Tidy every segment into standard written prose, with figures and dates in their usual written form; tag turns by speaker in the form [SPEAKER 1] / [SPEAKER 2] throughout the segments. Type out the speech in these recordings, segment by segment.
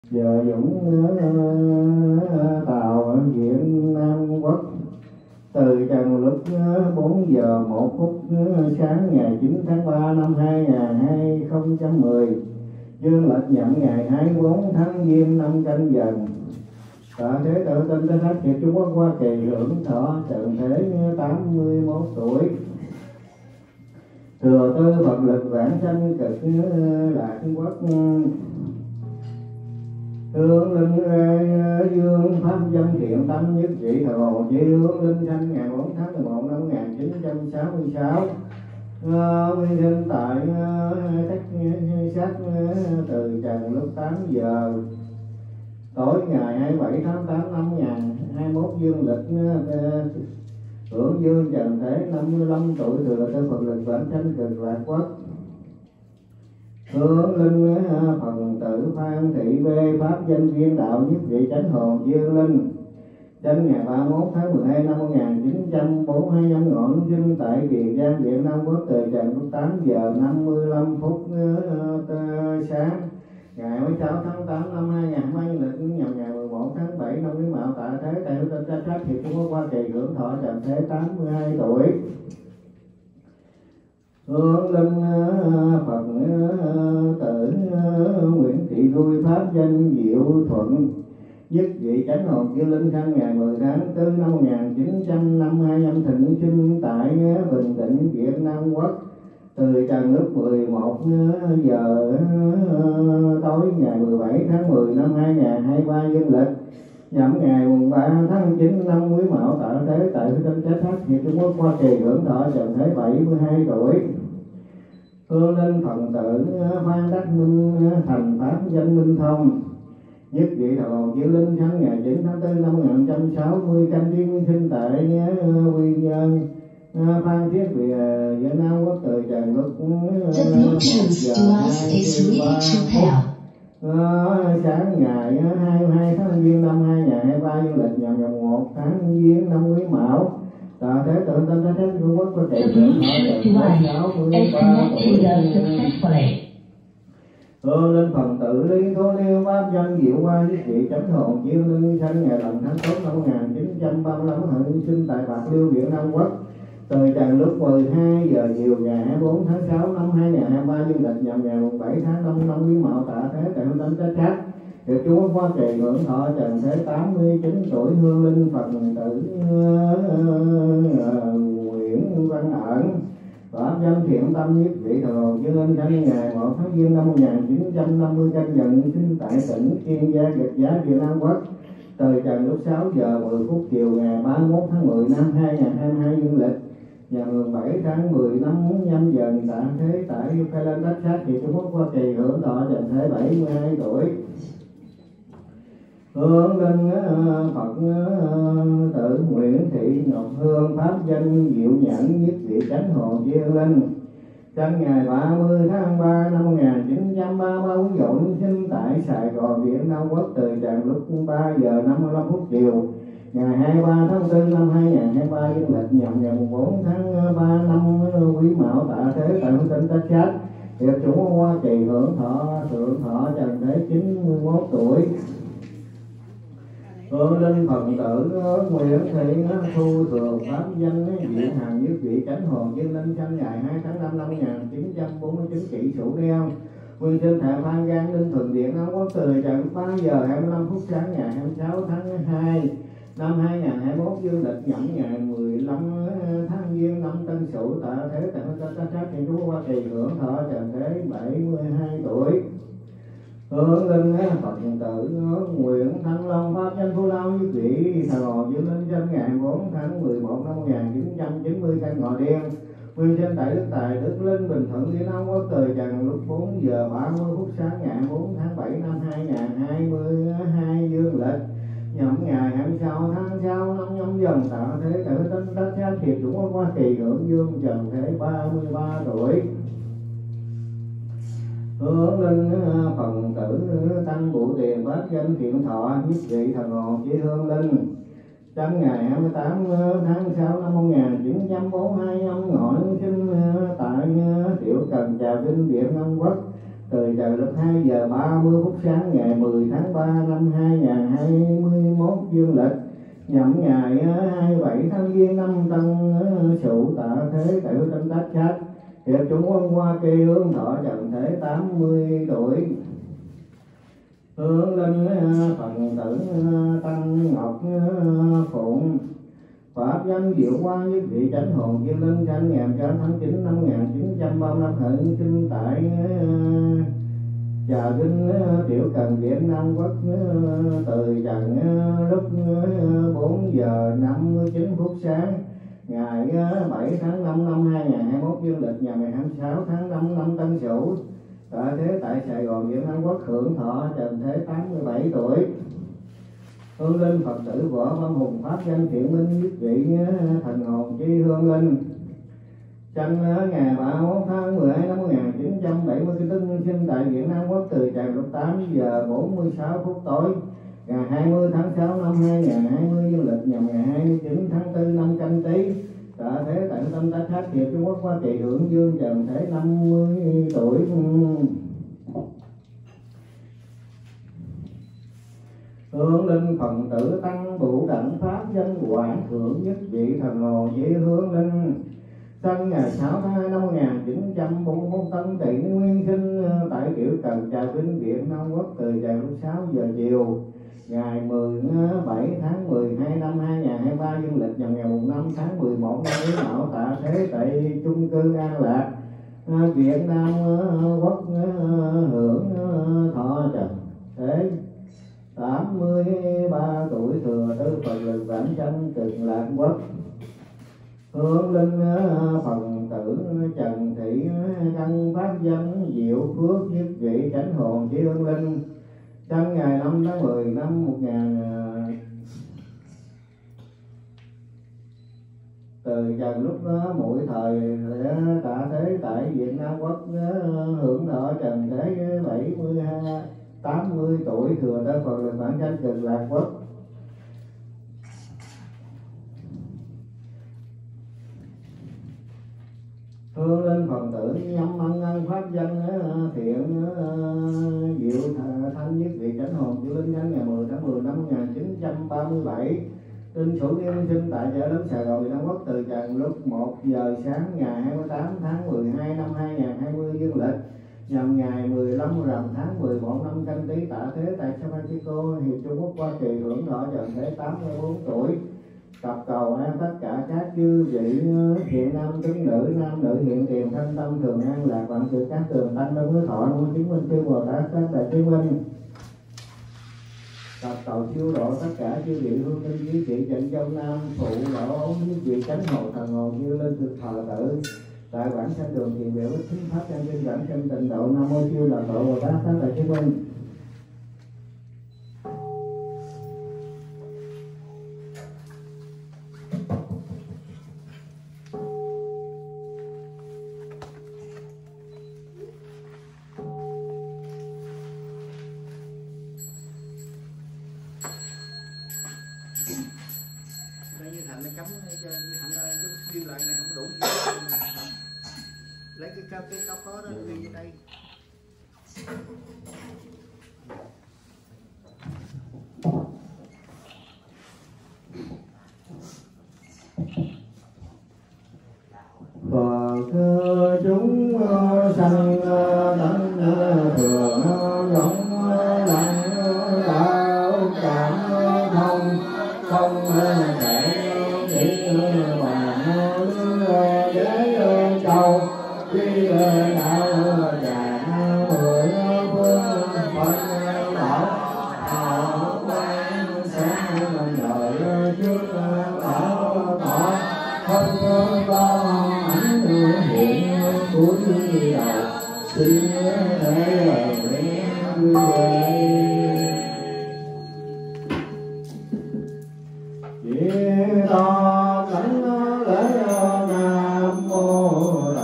[SPEAKER 1] Giờ Dũng tàu Việt Nam Quốc từ trần lúc 4 giờ 1 phút sáng ngày 9 tháng 3 năm 2010, dương lịch nhậm ngày 24 tháng Giêng năm Canh Dần. Tạ thế tự tinh tới thác Hiệp Trung Quốc Hoa Kỳ hưởng thọ trần thế 81 tuổi. Thừa tư Phật lực vãng sanh cực Lạc Quốc. Hướng linh dương pháp dân thiện tâm nhất vị thờ hồ chỉ hướng linh sanh ngày 4 tháng 11 năm 1966. Nguyên sinh tại cách sát từ trần lúc 8 giờ tối ngày 27 tháng 8 năm 2021 dương lịch hưởng dương trần thế 55 tuổi. Thừa tư Phật lực vãng sanh cực Lạc Quốc. Hướng linh phần tử Phan Thị Bê pháp danh viên đạo nhất vị chánh hồn dương linh sinh ngày 31 tháng 12 năm 1942 nhâm ngọ sinh tại Kiền Giang Việt Nam Quốc từ trần lúc 8 giờ 55 phút sáng ngày 16 tháng 8 năm 2020 lịch nhằm ngày 11 tháng 7 năm Quý Mão. Tạ thế tại Tinh Trách Trách Hiệp Trung Quốc Hoa Kỳ hưởng thọ trần thế 82 tuổi. Hướng linh Phật tử Nguyễn Thị Lui pháp danh Diệu Thuận nhất vị chánh hồn dương linh sinh ngày 10 tháng 4 năm 1952 âm thịnh sinh tại Bình Định Việt Nam Quốc từ trần lúc 11 giờ tối ngày 17 tháng 10 năm 2023 dương lịch nhằm ngày 3 tháng 9 năm Quý Mão. Tạ thế tại Tinh Trách Thác Hiệp Trung Quốc Hoa Kỳ hưởng thọ trần thế 72 tuổi. Hương linh phần tử Phan Đắc Minh thành pháp danh Minh Thông nhất vị thờ hồn chữ linh sinh ngày 9 tháng 4 năm 1960 canh thiên sinh tại Quy Nhơn Phan Thiết Việt Nam Quốc từ trần lúc 1 giờ 23 sáng ngày 22 tháng Giêng năm 2023 dương lịch nhằm ngày 1 tháng Giêng năm Quý Mão. Tạ thế tự Tinh Trách Trung Quốc có thể hưởng thọ trần thế 63 tuổi. Hương linh phần tử Lý Thố Liêu pháp danh Diệu Hoa nhất vị chánh hồn chiêu linh sinh ngày rằm tháng 4 năm 1935 hận sinh tại Bạc Liêu Việt Nam Quốc từ trần lúc 12 giờ chiều ngày 24 tháng 6 năm 2023 dương lịch nhằm ngày 7 tháng 5 năm Quý Mão. Tạ thế tại Tinh Trách Trách Hiệp Trung Quốc Hoa Kỳ hưởng thọ trần thế 89 tuổi. Hương linh Phật tử Nguyễn Văn Ẩn pháp danh thiện tâm nhất vị thờ hồn dương linh sinh ngày 1 tháng Giêng năm 1950 canh dần sinh tại tỉnh Kiên Giang Gạch Giá Việt Nam Quốc từ trần lúc 6 giờ 10 phút chiều ngày 31 tháng 10 năm 2022 dương lịch nhằm 7 tháng 10 năm nhâm dần. Tạ thế tại Khai Lên Đất Sát Hiệp Trung Quốc Hoa Kỳ hưởng thọ trần thế 72 tuổi. Hướng linh Phật tử Nguyễn Thị Ngọc Hương pháp danh Diệu Nhẫn nhất vị chánh hồn dương linh sinh ngày 30 tháng 3 năm 1933 quý dũng sinh tại Sài Gòn Việt Nam Quốc từ trần lúc 3 giờ 55 phút chiều ngày 23 tháng 4 năm 2023 dương lịch nhằm ngày 4 tháng 3 năm Quý Mão. Tạ thế tại Tinh Trách Trách Hiệp Trung Quốc Hoa Kỳ hưởng thọ trần thế 91 tuổi. Hương linh phần tử Nguyễn Thị Thu Thường pháp danh Diệu Hằng nhất vị chánh hồn dương linh sinh ngày 2 tháng 5 năm 1949 kỷ Sửu Đeo nguyên sinh tại Phan Giang Ninh Thuận Điện Nam Quốc từ trần 3 giờ 25 phút sáng ngày 26 tháng 2 năm 2021 dương lịch nhằm ngày 15 tháng Giêng năm Tân Sửu. Tạ thế tại Tinh Trách Hiệp Trung Quốc Hoa Kỳ hưởng thọ trần thế 72 tuổi. Hương linh Phật tử Nguyễn Thăng Long pháp danh Phú Lao nhất vị thờ hồn dương linh sinh ngày 4 tháng 11 năm 1990 canh Ngọ Đen nguyên sinh tại Đức Tài Đức Linh Bình Thuận Việt Nam Quốc từ trần lúc 4 giờ 30 phút sáng ngày 4 tháng 7 năm 2022 dương lịch nhằm ngày 26 tháng 6 năm nhâm dần. Tạ thế tại Tinh Trách Trách Hiệp Trung Quốc Hoa Kỳ hưởng dương trần thế 33 tuổi. Hướng linh phần tử Tăng Bụ Tiền pháp danh Thiện Thọ nhất vị thờ hồn chỉ hương linh sinh ngày 28 tháng 6 năm 1942 âm ngọ sinh tại Tiểu Cần Trà Vinh Việt Nam Quốc từ giờ lúc 2 giờ 30 phút sáng ngày 10 tháng 3 năm 2021 dương lịch, nhậm ngày 27 tháng Giêng năm Tân Sửu tạ thế tại Tâm Tác Khách. Hiệp Trung Quân Hoa Kỳ hướng thọ trần thế 80 tuổi. Hướng linh phần tử Tăng Ngọc Phụng, pháp danh Diệu Quang với vị chánh hồn Diệu Linh Canh ngày tháng 9 năm 1935 hận sinh tại Trà Vinh Tiểu Cần Việt Nam Quốc, từ trần lúc 4 giờ 59 phút sáng ngày 7 tháng 5 năm 2021 dương lịch, ngày 26 tháng 5 năm Tân Sửu tại thế tại Sài Gòn Việt Nam Quốc, hưởng thọ trần thế 87 tuổi. Hương linh Phật tử Võ Văn Hùng, pháp danh Thiện Minh nhất vị thần hồn chi hương linh, sinh ngày 31 tháng 12 năm 1970 sinh tại Việt Nam Quốc, từ trần lúc 8 giờ 46 phút tối ngày 20 tháng 6 năm 2020 dương lịch, nhằm ngày 29 tháng 4 năm Canh Tý tại thế tại Tâm Tác Khách. Hiệp Trung Quốc Hoa Kỳ hưởng dương trần thế 50 tuổi. Hương linh phần tử Tăng Bửu Đảnh, pháp danh Quảng Thượng nhất vị thần hồn chỉ hương linh, sinh ngày 6 tháng 2 năm 1941 Tân Tỵ nguyên sinh tại Tiểu Cần Trà Vinh Việt Nam Quốc, từ giờ lúc 6 giờ chiều ngày 17 tháng 12 năm 2023 dương lịch, nhằm ngày 5 tháng 11 năm Quý Mão tạ thế tại chung cư An Lạc Việt Nam Quốc, hưởng thọ trần thế 83 tuổi, thừa tư Phật lực vãng sanh Cực Lạc Quốc. Hương linh phần tử Trần Thị Căn, pháp danh Diệu Phước nhất vị chánh hồn chi hương linh, sinh ngày 5 tháng 10 năm 1000 từ trần lúc mỗi thời tạ thế tại Việt Nam Quốc, hưởng thọ trần thế 80 tuổi, thừa tư Phật lực vãng sanh Cực Lạc Quốc. Hương linh phần tử Nhâm Ân Ân, pháp danh Thiện Diệu Thanh nhất vị chánh hồn Diệu Linh, nhân ngày 10 tháng 10 năm 1937 tinh Sửu niên sinh tại chợ lớn Sài Gòn Việt Nam Quốc, từ trần lúc 1 giờ sáng ngày 28 tháng 12 năm 2020 dương lịch, nhằm ngày 15 rằm tháng 11 năm Canh Tý tạ thế tại San Francisco, Hiệp Trung Quốc Hoa Kỳ, hưởng thọ trần thế 84 tuổi. Cặp cầu an tất cả các chư vị hiện nam tính nữ, nam nữ hiện tiền thanh tâm thường an lạc vạn sự các tường tăng đông với thọ nuôi chứng minh chư Bồ Tát các đại chứng minh. Cặp cầu siêu độ tất cả chư vị hương linh quý vị trận châu Nam phụ lão ống quý vị chánh hồn thần hồn như lên thực thờ tự tại bản sanh đường thiền biểu thính pháp trang kinh bản sanh tịnh độ. Nam mô siêu là độ Bồ Tát các đại chứng minh. Cái cao khó đó ghi vô đây. Phật chúng sanh tánh thường rộng lặng đạo cảm không thể nghĩ bằng để cầu khi đạo tràng mười phương Phật bảo hào quang sáng đời trước bảo tỏ không có ảnh hiện cuối đầu xin thể về chỉ to cảnh lễ Nam mô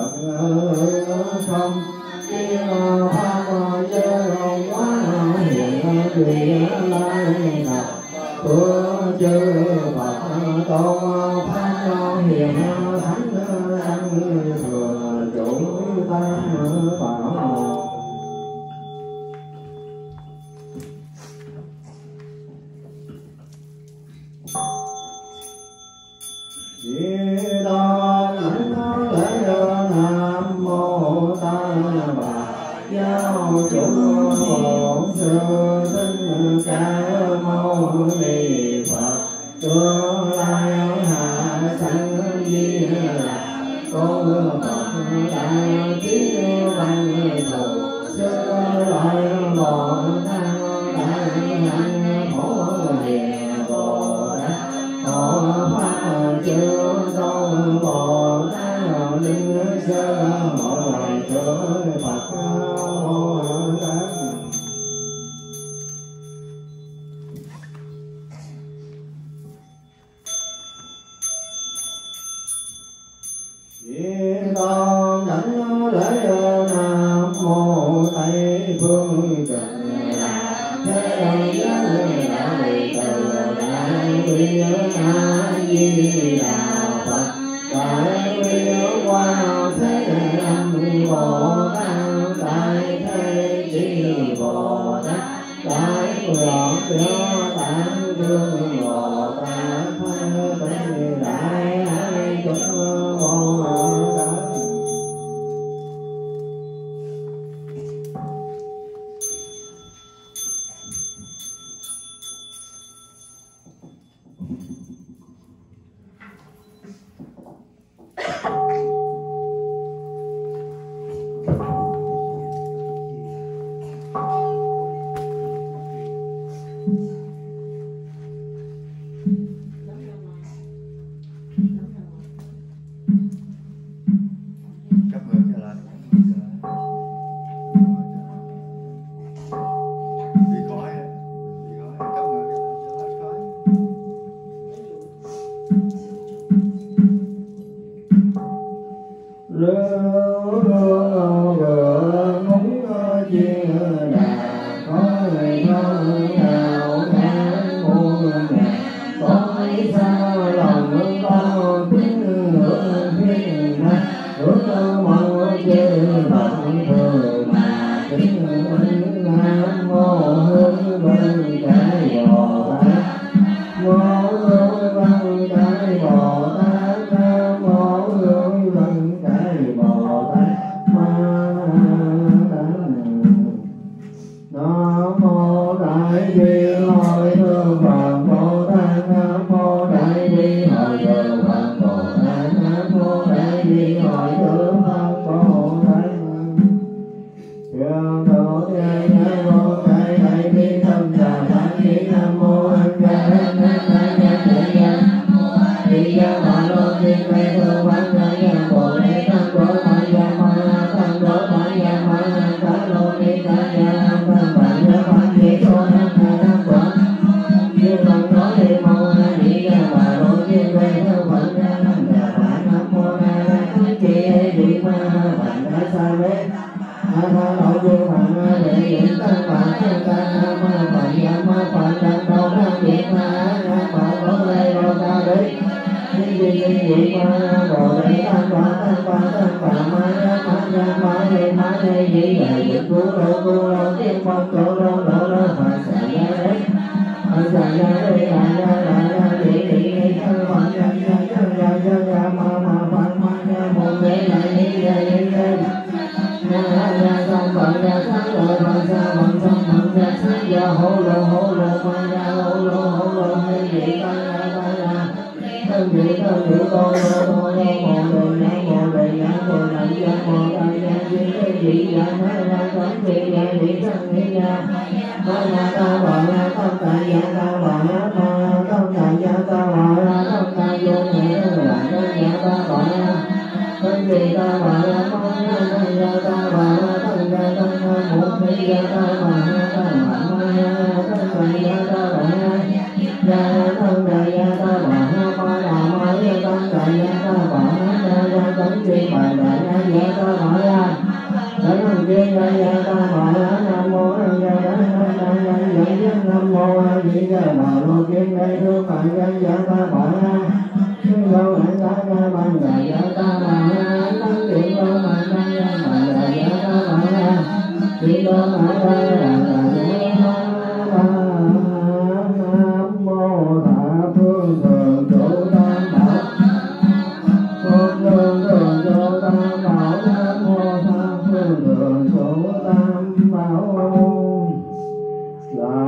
[SPEAKER 1] không kia pháp chớ quá hiện quyền lai lập của chư Phật tôn pháp hiền thánh ăn thừa chủ tam bảo sư thích ca mâu ni Phật. Tương lai hạ sanh di lạc con Phật đại trí văn thù sư lợi bồ tát đại hạnh phổ hiền Bồ Tát hộ pháp chư tôn Bồ Tát linh sư hội thượng Phật Bồ Tát. Con đảnh lễ Nam mô Tây phương cực lạc thế giới đại từ đại bi a di đà Phật. Đại bi qua thế âm Bồ Tát đại thế chi Bồ Tát đại nguyện biểu tạng đương Bồ Tát thế đại hải chúng Bồ Tát.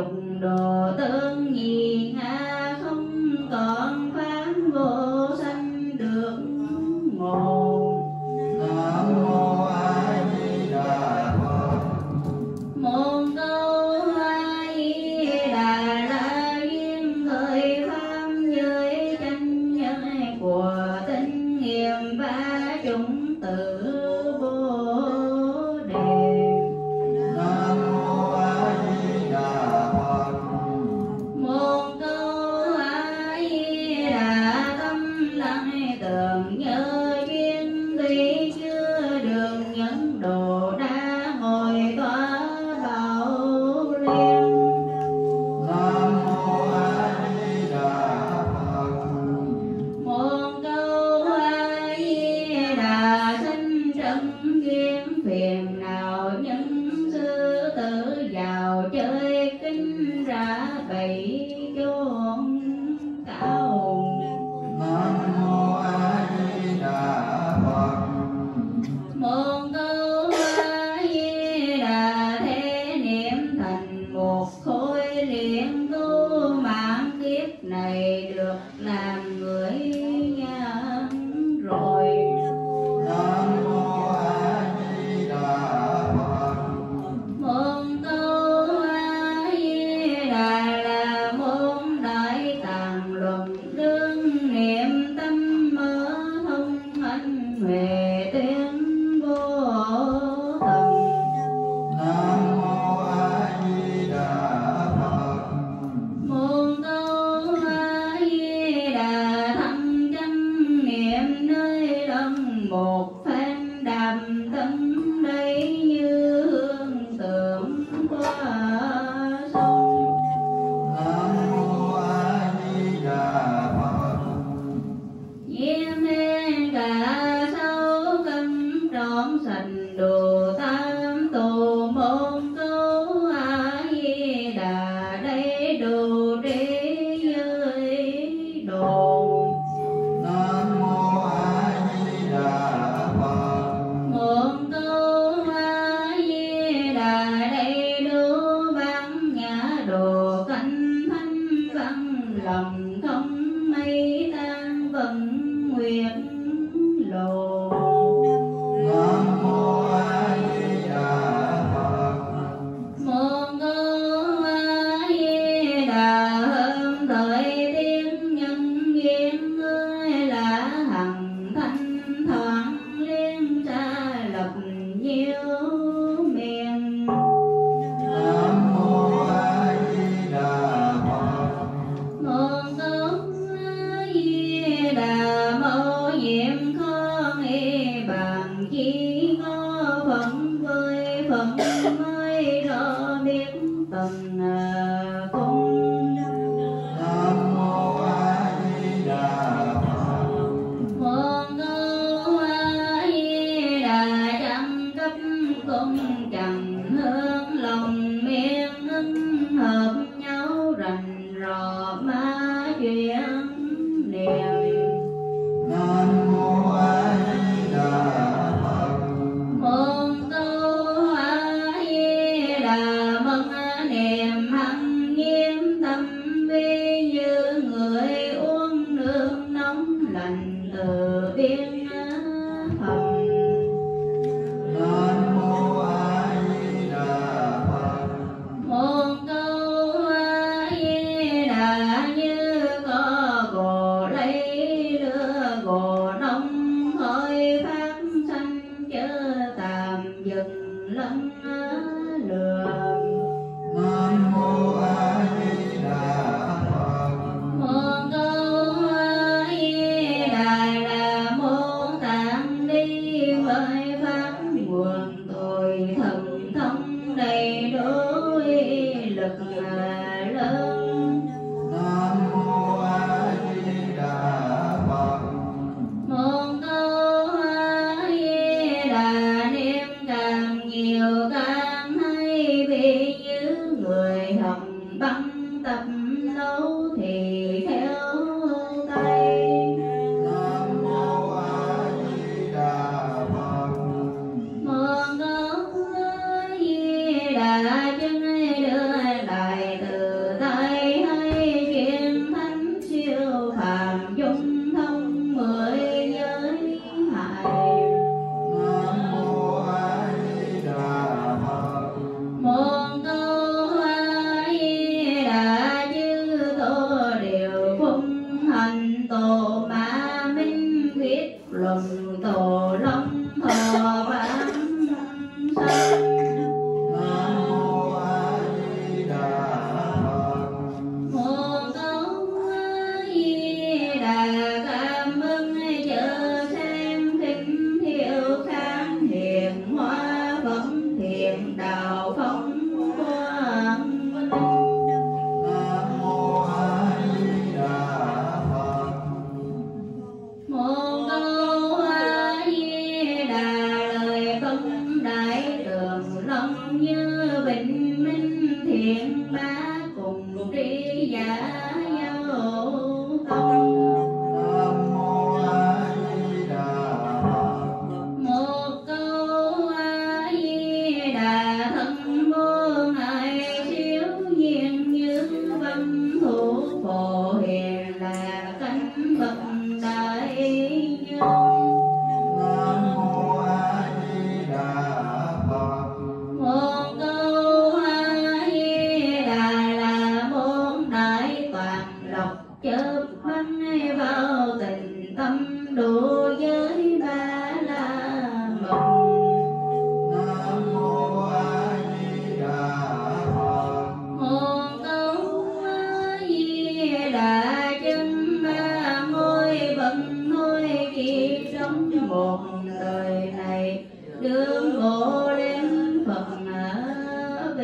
[SPEAKER 2] dục đồ tương nhị ngã không còn pháp vô sanh được ngộ.
[SPEAKER 3] Nam mô A Di Đà Phật.
[SPEAKER 2] Môn câu A Di Đà là duyên thời pháp giới chánh nhân của tinh nghiệm ba chúng tử Bồ Đề.
[SPEAKER 3] Nam mô A Di Đà Phật.
[SPEAKER 2] Môn câu A Di Đà tâm lặng tưởng nhớ duyên tuy chưa được những đồ đã ngồi tỏa bảo liên.
[SPEAKER 3] Nam mô A Di Đà Phật.
[SPEAKER 2] Môn câu A Di Đà sinh trần duyên phiền nào những sư tử vào chơi kinh ra bảy chốn cao.
[SPEAKER 3] Nam mô A Di Đà Phật.
[SPEAKER 2] Môn câu A Di Đà thế niệm thành một khối liền tu mạng kiếp này được làm người nhàn rồi.
[SPEAKER 3] Nam mô A Di Đà Phật.
[SPEAKER 2] Môn câu A Di Đà là môn đại tạng luận đương niệm tâm mơ thông anh huệ tuyên vô tận.
[SPEAKER 3] Nam mô A Di Đà Phật.
[SPEAKER 2] Môn câu A Di Đà thâm chánh niệm nơi đông một phen đàm tâm đây như hương tượng qua sông.
[SPEAKER 3] Nam mô A Di Đà Phật.
[SPEAKER 2] Diêm nên cả sáu cân trọn sành đồ tam tù. Môn câu A Di Đà đây đồ trí giới đồ.
[SPEAKER 3] Nam mô A Di Đà Phật.
[SPEAKER 2] Môn câu A Di Đà đây đủ bán nhã đồ canh thanh văn lòng không mây tan vần nguyệt lộ.
[SPEAKER 3] Nam mô A Di Đà Phật.
[SPEAKER 2] Môn câu A Di Đà hơn thời tiên nhân duyên ơi là hằng thanh thoảng liên xa lập nhiều miền.
[SPEAKER 3] Nam mô A Di Đà Phật.
[SPEAKER 2] Môn câu A Di Đà mâu nhiệm con y bàn chi có phận với phận mới rõ biết từng cung.
[SPEAKER 3] Nam mô A Di Đà Phật.
[SPEAKER 2] Môn câu A Di Đà chẳng cấp cung chẳng hương lòng miên ưng hợp nhau rành rò ma chuyện niệm.
[SPEAKER 3] Nam mô A Di Đà Phật.
[SPEAKER 2] Môn câu A Di Đà mừng niệm hằng nghiêm tâm vi như người uống nước nóng lành từ biên hầm.
[SPEAKER 3] Nam mô A Di Đà Phật.
[SPEAKER 2] Môn câu A Di Đà như có gồ lấy đưa gồ nông khói phát sanh chớ tạm dừng lẫn lừa.
[SPEAKER 3] Nam mô A Di Đà Phật.
[SPEAKER 2] Môn câu A Di Đà là môn tạng đi với pháp nguồn tội thần thông đầy đủ lực lớn.
[SPEAKER 3] Nam mô A Di Đà Phật.
[SPEAKER 2] Môn câu A Di Đà niệm càng nhiều càng hay vì như người học băng tập lâu thì theo tay.
[SPEAKER 3] Nam mô A Di Đà Phật.
[SPEAKER 2] Môn câu A Di Đà chân đưa đại từ ba cùng đi giả dâu tông.
[SPEAKER 3] Nam mô A Di Đà Phật.
[SPEAKER 2] Một câu A Di Đà thân vô ngại siêu nhiên như văn thủ phổ hiền là cánh bậc đại nhân.
[SPEAKER 3] Nam mô A Di Đà Phật.
[SPEAKER 2] Một câu A Di Đà là bốn đại toàn lộc chớp bắn vào tình tâm đủ giới ba la mật.
[SPEAKER 3] Nam mô A Di Đà Phật.
[SPEAKER 2] Một câu A Di Đà chân ba ngôi bận thôi chỉ sống một đời này đương bộ đến Phật về.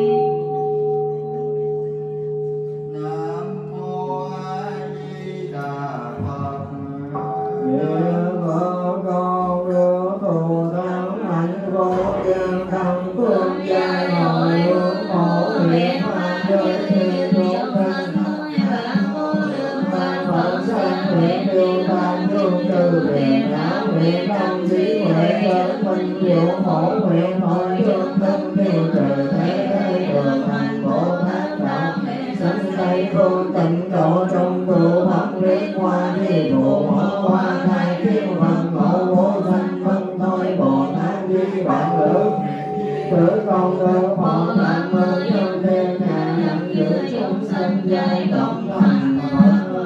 [SPEAKER 3] Nam mô A Di Đà Phật.
[SPEAKER 1] Nhớ có con đưa thù thắng hạnh vô gian thăng phương giai hội hướng hộ huyện hoa giới thiên trung thân và vô lượng văn phật sanh huyện tiêu tam thương trừ phiền não huyện đông trí huệ chân minh diệu phổ huyện hội thương thân tiêu trừ thế thế thường thành bồ tát đạo sanh tây phương tịnh độ trong tu học liên hoa thi thủ hộ hoa thai thiên phần ngộ vô sanh vân thôi bồ tát di bạn lữ tử con cơ phò tạng mơ chân thiên hạ nhận giữ chúng sanh giai cộng thành Phật.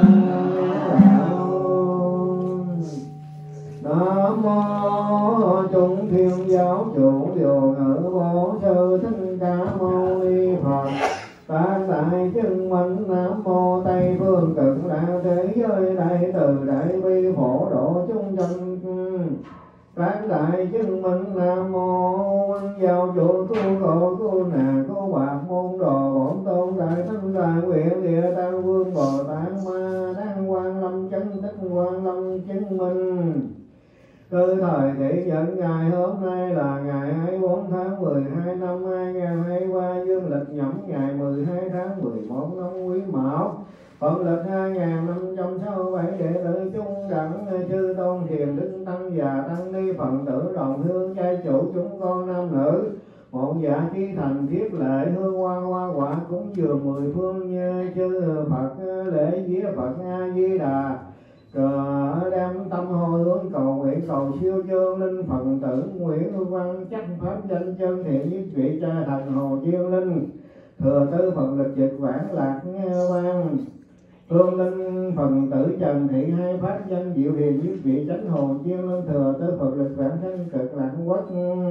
[SPEAKER 1] Nam mô chúng thiên giáo chủ điều ngữ bổn sư thích ca mâu ni Phật. Tam đại chứng minh Nam mô Tây phương cực lạc thế giới đại từ đại bi phổ độ chúng sanh. Tam đại chứng minh Nam mô giáo chủ tu khổ tu nà tu bạc môn đồ bổn tôn đại thánh đại nguyện địa tam vương bồ tát ma đăng quang lâm chánh tích quang lâm chứng minh. Từ thời kỷ dẫn ngày hôm nay là ngày 24 tháng 12 năm 2023 dương lịch nhẩm ngày 12 tháng 11 năm Quý Mão. Phật lịch 2567 đệ tử chung đẳng chư tôn thiền đức tăng già tăng ni Phật tử đồng hương trai chủ chúng con nam nữ. Một dạ chi thành thiết lệ hương hoa quả cúng dường mười phương như chư Phật lễ vía Phật A Di Đà. Đem tâm hồi hướng cầu nguyện cầu siêu chương linh Phật tử Nguyễn Hương Văn chắc pháp danh chân thiện nhất vị cha thần Hồ Chiên Linh thừa tư Phật lực dịch vãng lạc vang hương linh Phật tử Trần Thị hai pháp danh diệu hiền nhất vị chánh Hồ Chiên Linh thừa tư Phật lực vãng sanh cực lạc quốc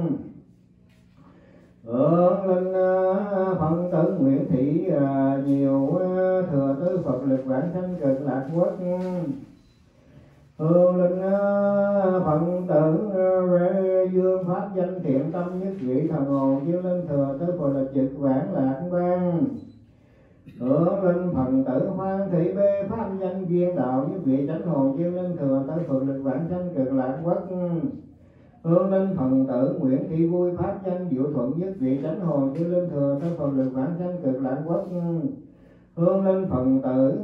[SPEAKER 1] hương linh Phật tử Nguyễn Thị nhiều thừa tư Phật lực vãng sanh cực lạc quốc hương linh Phật tử dương pháp danh thiện tâm nhất vị thần Hồ Chiên Linh thừa tư Phật lực dịch vãng lạc vang hương linh Phật tử Phan Thị Bê pháp danh viên đạo nhất vị chánh Hồ Chiên Linh thừa tư Phật lực vãng sanh cực lạc quốc hương linh Phật tử Nguyễn Thị Vui pháp danh diệu thuận nhất vị chánh Hồ Chiên Linh thừa tư Phật lực vãng sanh cực lạc quốc hương linh Phật tử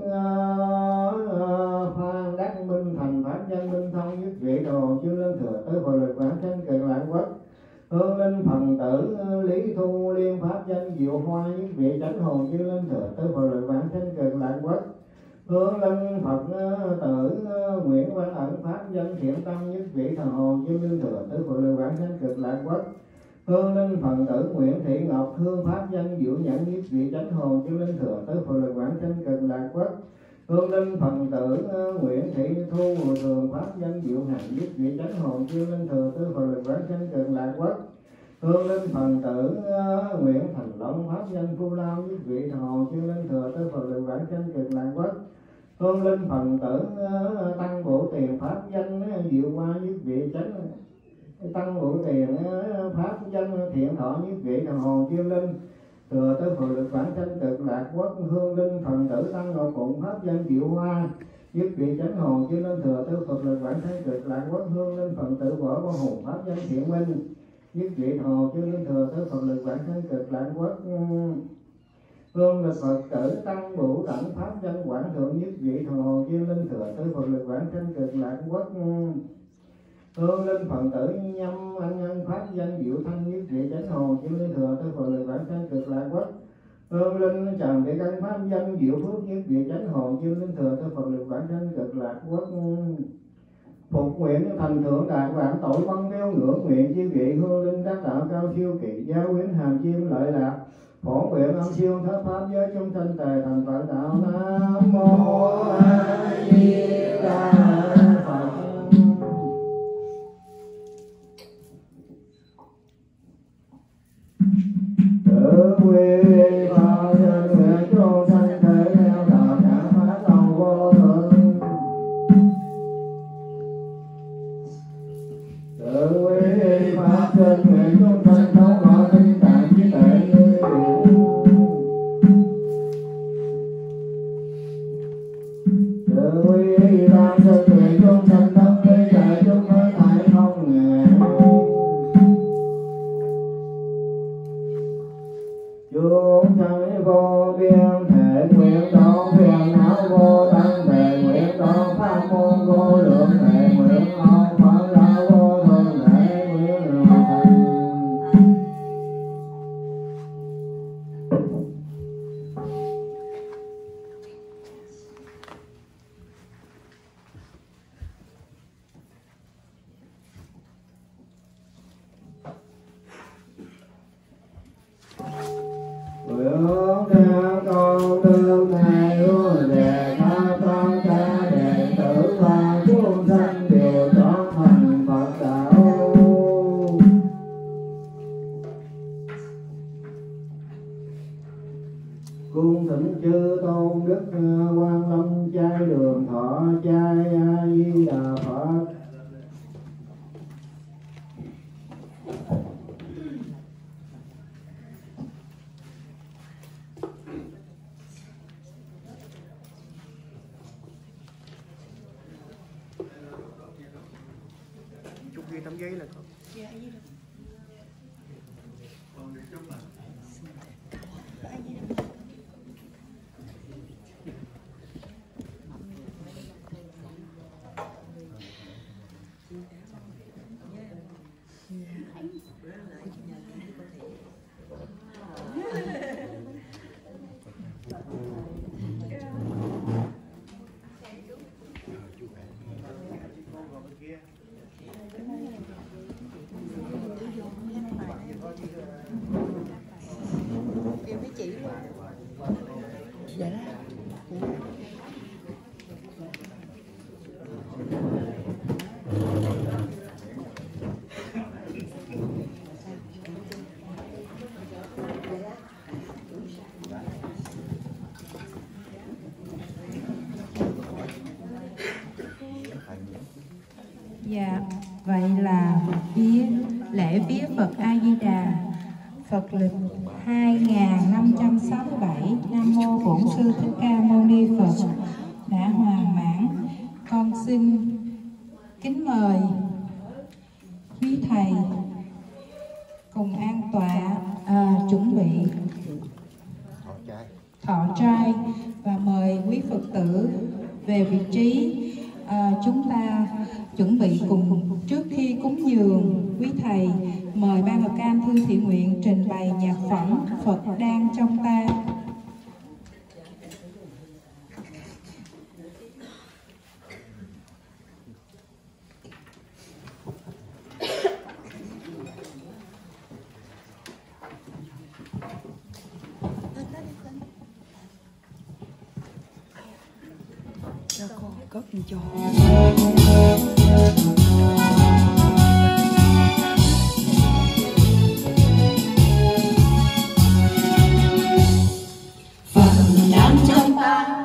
[SPEAKER 1] Phan Đắc Minh thành pháp danh Minh Thông nhất vị Hồ Chiên Linh thừa tư Phật lực vãng sanh cực lạc quốc hương linh Phật tử Lý Thu Liên pháp danh Diệu Hoa nhất vị chánh Hồ Chiên Linh thừa tư Phật lực vãng sanh cực lạc quốc hương linh Phật tử Nguyễn Văn Ẩn pháp danh Thiện Tâm nhất vị thần Hồ Chiên Linh thừa tư Phật lực vãng sanh cực lạc quốc hương linh Phật tử Nguyễn Thị Ngọc Hương pháp danh Diệu Nhẫn nhất vị chánh Hồ Chiên Linh thừa tư Phật lực vãng sanh cực lạc quốc hương linh Phật tử Nguyễn Thị Thu thường pháp danh Diệu Hạnh nhất vị chánh Hồ Chiên Linh thừa tư Phật lực vãng sanh cực lạc quốc hương linh Phật tử Nguyễn Thành Long pháp danh Phu Lao nhất vị thần Hồ Chiên Linh thừa tư Phật lực vãng sanh cực lạc quốc hương linh Phật tử Tăng Bộ Tiền pháp danh Diệu Hoa nhất vị chánh Tăng Bộ Tiền pháp danh Thiện Thọ nhất vị thần Hồ Chiên Linh thừa tư Phật lực vãng sanh cực lạc quốc hương linh Phật tử Tăng Ngọc Phụng pháp danh Diệu Hoa nhất vị chánh Hồ Chiên Linh thừa tư Phật lực vãng sanh cực lạc quốc hương linh Phật tử Võ Quang Hùng pháp danh Thiện Minh nhất vị Hồ Chiên Linh thừa tư Phật lực vãng sanh cực lạc quốc Hương lực Phật tử tăng bổ đẳng pháp danh quảng thượng nhất vị thần hồn chiêu linh thừa tư Phật lực quảng thanh cực lạc quốc. Hương linh Phật tử nhâm anh nhân pháp danh diệu thanh nhất vị chánh hồn chiêu linh thừa tư Phật lực quảng thanh cực lạc quốc. Hương linh trần địa căn pháp danh diệu phước nhất vị chánh hồn chiêu linh thừa tư Phật lực quảng thanh cực lạc quốc. Phục nguyện thành thượng đại vạn tội văn đeo ngưỡng nguyện chư vị hương linh đắc đạo cao siêu kỵ gia quyến hàm chim lợi lạc phổ nguyện âm siêu thất pháp giới chúng sanh tề thành Phật đạo. Nam mô A Di Đà Phật. Tự quy vào nhân nguyện chúng sanh thể theo đạo trả pháp đầu vô thượng. Tự quy pháp nhân nguyện chúng sanh thấu rõ tinh tạng trí tuệ như tự quy pháp nhân nguyện chúng sanh tâm lý giải chúng mới tại không ngại. Chúng sanh vô biên thể nguyện độ phiền não vô tăng thể nguyện độ pháp môn vô lượng thể nguyện ông Phật đạo vô thường thể nguyện hoàn thành. Hướng theo con đường này luôn để các con ca đệ tử và chúng sanh đều trở thành Phật đạo. Cung thỉnh chư tôn đức Quan Lâm trai Đường Thọ trai A Di Đà Phật.
[SPEAKER 4] Chụp ghi tấm giấy là có.
[SPEAKER 5] Dạ, vậy là lễ viếng Phật A Di Đà, Phật lịch 2567. Nam mô Bổn Sư Thích Ca Mâu Ni Phật đã hoàn mãn. Con xin kính mời quý thầy cùng an tọa chuẩn bị thọ trai và mời quý Phật tử về vị trí. Chúng ta chuẩn bị cùng. Trước khi cúng dường, quý thầy mời Ban Hợp Cam Thư Thiện Nguyện trình bày nhạc phẩm Phật đang trong ta.
[SPEAKER 6] Cho con cất cho.
[SPEAKER 2] Phật đang trong ta.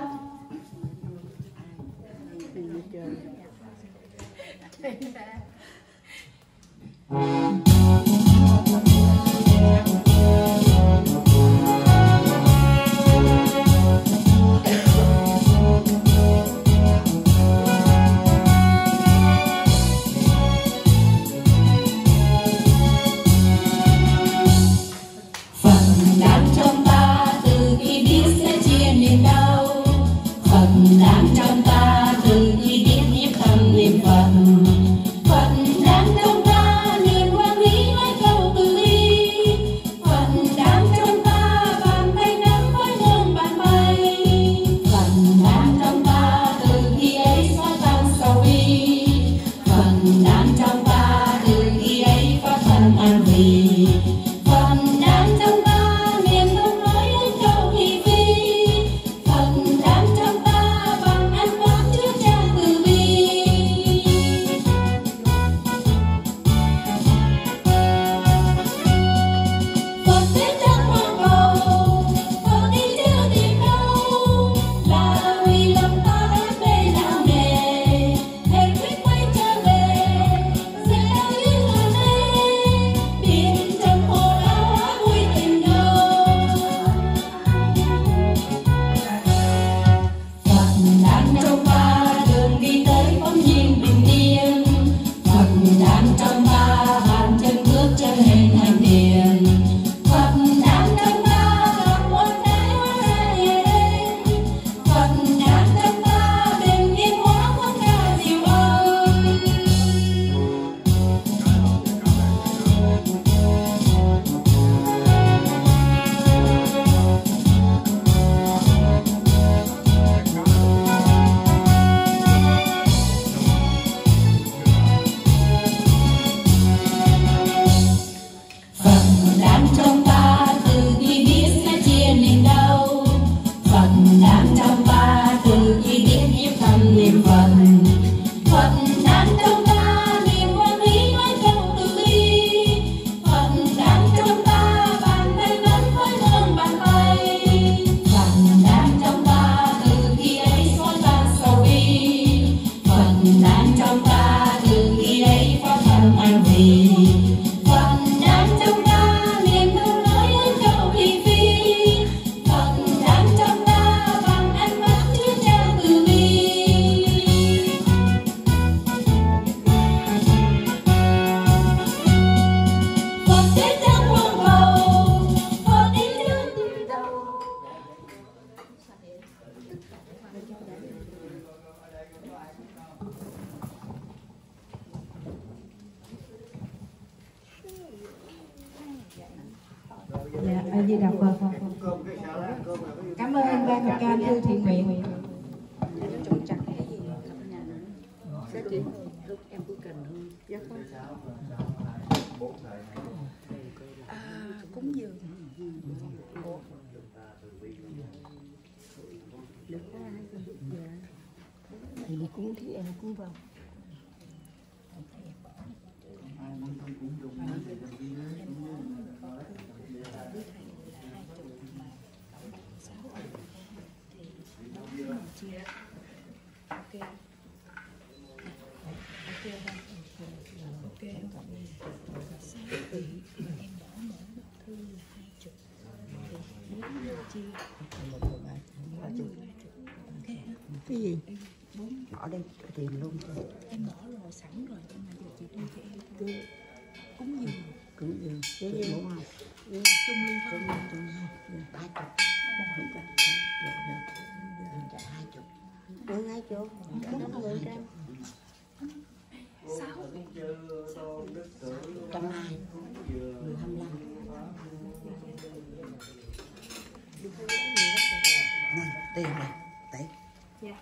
[SPEAKER 5] A Di Đà Phật. Cảm ơn Ban Hợp Ca Thư Thiện Nguyện.
[SPEAKER 6] Em có cần không? Dạ không. Cúng dường. Được có ai không? Dạ. Thì đi cúng thì em cúng vào. Cái gì? Ở đây tiền luôn. Em bỏ rồi sẵn rồi, nhưng mà giờ chị đưa cho em cứ cúng dường. Cúng dường. Chị muốn không? Chung ly không? Chung ly. 30. Dạ 20. Được 20. Nó 1000. 6. 120. 125. Nè, tiền này. Đấy. Dạ.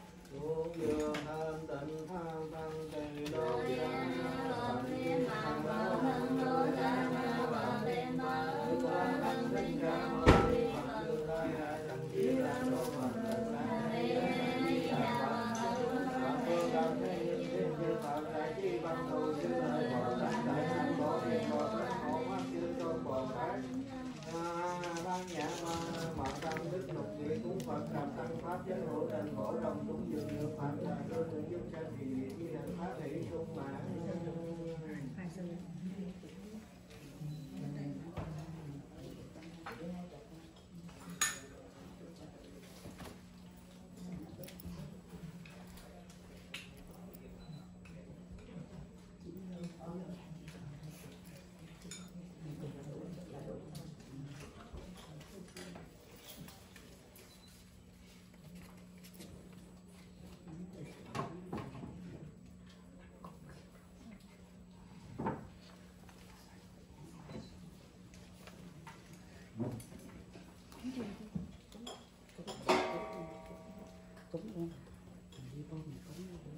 [SPEAKER 6] Cúng luôn. Đi bom mình cúng luôn.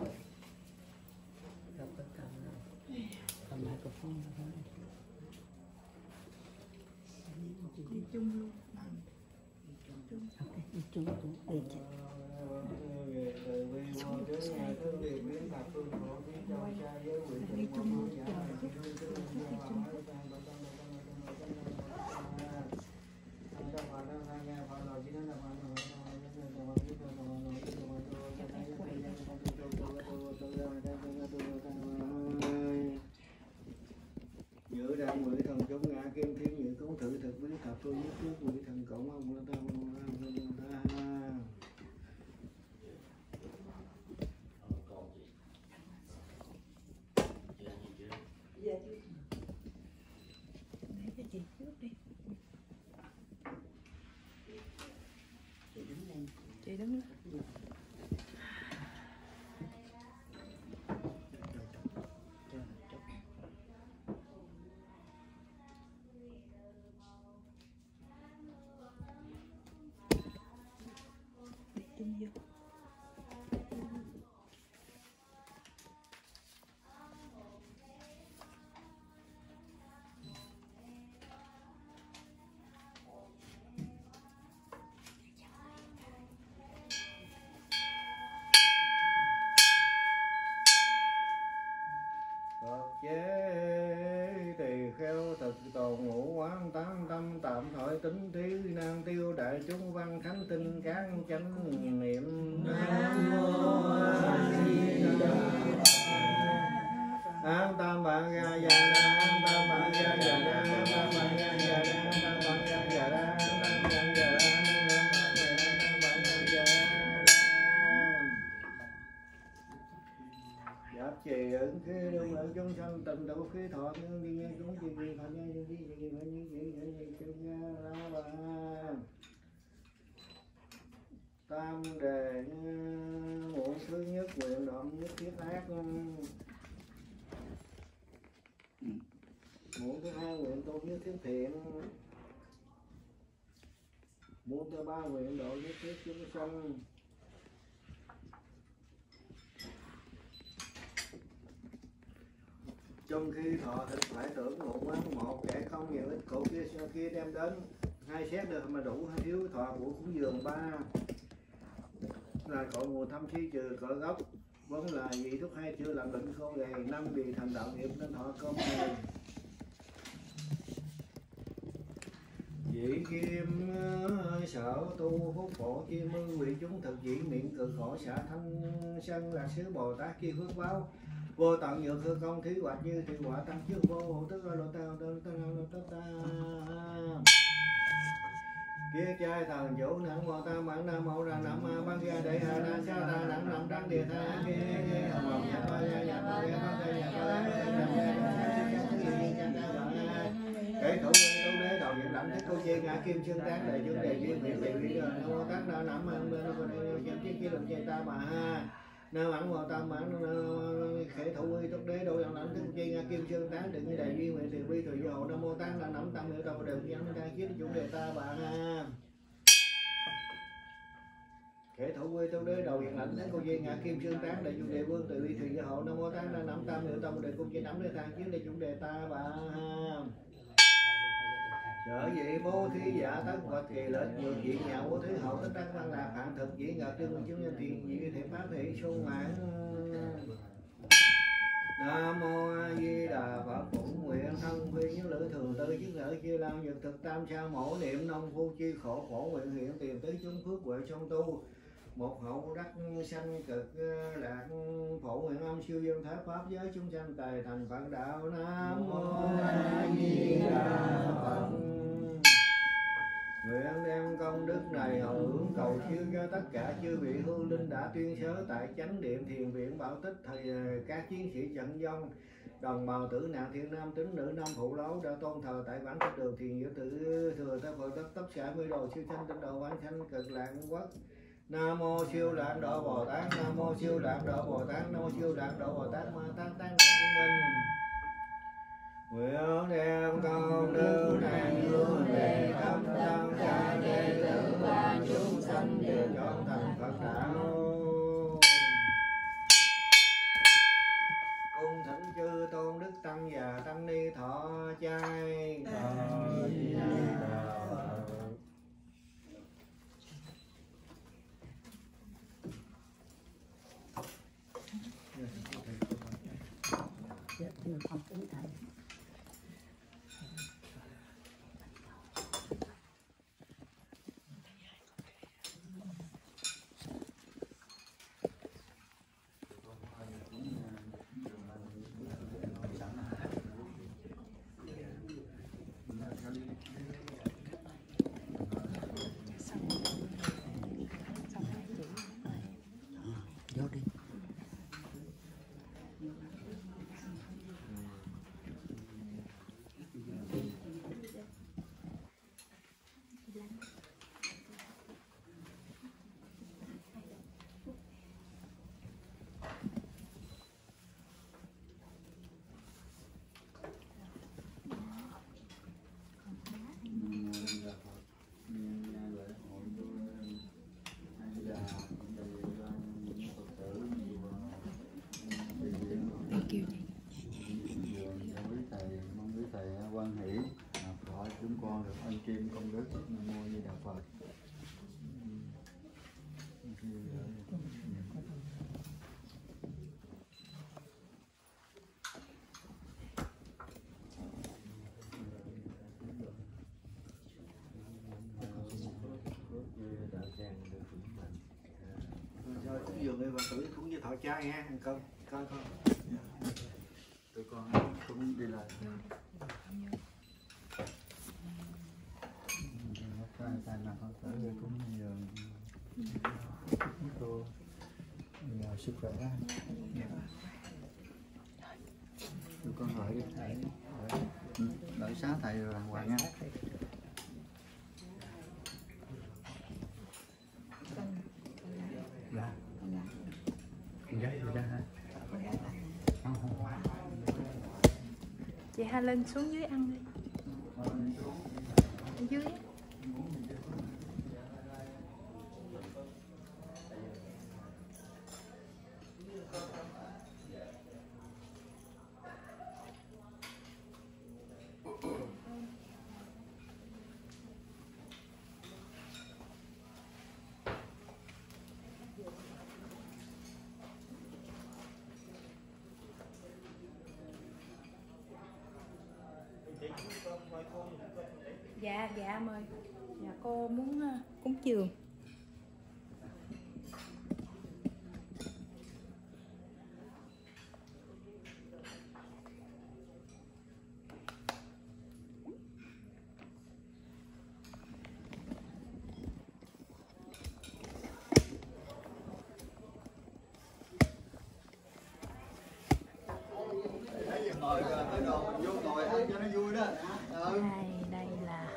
[SPEAKER 6] Rồi cầm lại cục phong rồi thôi. Đi chung luôn. Đi chung cũng được chứ. Đi chung luôn.
[SPEAKER 1] Nhớ đang quỷ thần chống ngã kim thiên nhự cống thử thực với thập phương nhất trước quỷ thần cộng ông ta
[SPEAKER 6] Chị đứng lên.
[SPEAKER 1] chế tỳ kheo thực tồn ngũ quán tám tâm tạm thời tính thí nan tiêu đại chúng văn khánh tinh cán chánh niệm nam mô a di đà an tam bạn ga già đa an tam bạn ga già đa an tam bạn ga già đa an tam bạn ga già đa an tam bạn ga già đa trì ứng khí đương ở chúng sanh tịnh độ khí thọ nhân đi nhân chúng chi vi phật nhân đi gì phải những gì chung nha ra ba tam đề muộn thứ nhất nguyện đoạn nhất thiết ác muộn thứ hai nguyện tu nhất thiết thiện muôn tới ba nguyện độ nhất thiết chúng sanh. Trong khi thọ thực phải tưởng ngộ quán một kẻ không nhiều ít khổ kia sau khi đem đến, hai xét được mà đủ hay thiếu thọ của cúng dường. Ba là cội nguồn thâm trí trừ cội gốc, vẫn là vị thuốc hay chưa làm bệnh khô gầy. Năm vì thành đạo nghiệp nên thọ cơm này. Vị kim sở tu phúc phổ chi mưu vị chúng thực diễn miệng cực khổ xả thanh sân là sứ Bồ Tát chi phước báo vô tận nhược hư công thí hoạt như thị quả tăng trước vô tức là lộ tao ta kia trai thần chủ nặng mô ta bản nam mô ra nam ma băng gia đệ hà na sa ta nặng nặng đăng địa tha kia mong nhà ba nhà ba nhà ba kể thủ tu đế đầu nhiệm lãnh thích cô chi ngã kim chương tán đại dương đại duyên nguyện đại duyên nam mô tát na nắm an bên bên đây chân chiếc kia lục dây ta mà nam ẩn mô tam bản khể thủ uy túc đế đầu nhiệm lãnh thích cô chi ngã kim chương tán đừng như đại duyên nguyện tiền vi thủy dầu nam mô tát na nắm tâm hiệu đầu đều nhân đang chiếc chủ đề ta bà kể thủ quy túc đế đầu hiện lãnh đến cô duyên ngã kim chương tán đại dung đề vương từ bi thủy gia hộ nam mô tát na nắm tam hiệu tâm đề cung chi nắm đề thang chiến đề chúng đề ta bà sở dĩ bố thí giả tất vật kỳ lệch nhiều chuyện nhà bố thí hậu tất đắc văn lạc hạng thực dĩ ngạc tương chứng nhân tiền dị thể pháp thị sung mãn. Nam mô A Di Đà Phật. Phụng nguyện thân phi những lữ thường tư chức lỡ chia làm nhật thực tam sa mổ niệm nông phu chi khổ khổ nguyện hiện tiền tới chúng phước huệ song tu một hậu đắc sanh cực lạc phổ nguyện âm siêu dân thái pháp giới chúng sanh tài thành Phật đạo. Nam mô A Di Đà Phật. Nguyện đem công đức này hậu hưởng cầu siêu cho tất cả chư vị hương linh đã tuyên sớ tại chánh điện thiền viện Bảo Tích, thầy các chiến sĩ trận vong, đồng bào tử nạn thiện nam tín nữ nam phụ lấu đã tôn thờ tại bản tích đường thiền giữa tự thừa ta Phật tất xã mươi đồ siêu sanh tinh độ bản sanh cực lạc quốc. Nam mô siêu lạc độ Bồ Tát, nam mô siêu lạc độ Bồ Tát, nam mô siêu lạc độ Bồ Tát ma tát tán đạo chứng minh. Nguyện đem công đức này hướng về khắp tất cả đệ tử và chúng sanh đều chọn thành Phật đạo. Cung thỉnh chư tôn đức tăng và tăng ni thọ chay. Chúng con được ân kim công đức. Nam mô Di Đà Phật. Cho chú dường đi và tử cũng như thọ trai nha, ăn cơm coi con. Tụi con cũng đi lại. Tại là con tới đây cũng nhờ sức khỏe. Tụi con hỏi đi thầy, đợi xá thầy rồi đàng hoàng nha. Dạ. Con gái rồi ra hả?
[SPEAKER 6] Chị Hà lên xuống dưới ăn đi. Ở dưới.
[SPEAKER 5] Dạ dạ mời. Dạ cô muốn cúng dường.
[SPEAKER 3] Mời tới đồ mình vô ngồi ăn cho nó vui đó.
[SPEAKER 5] Đây là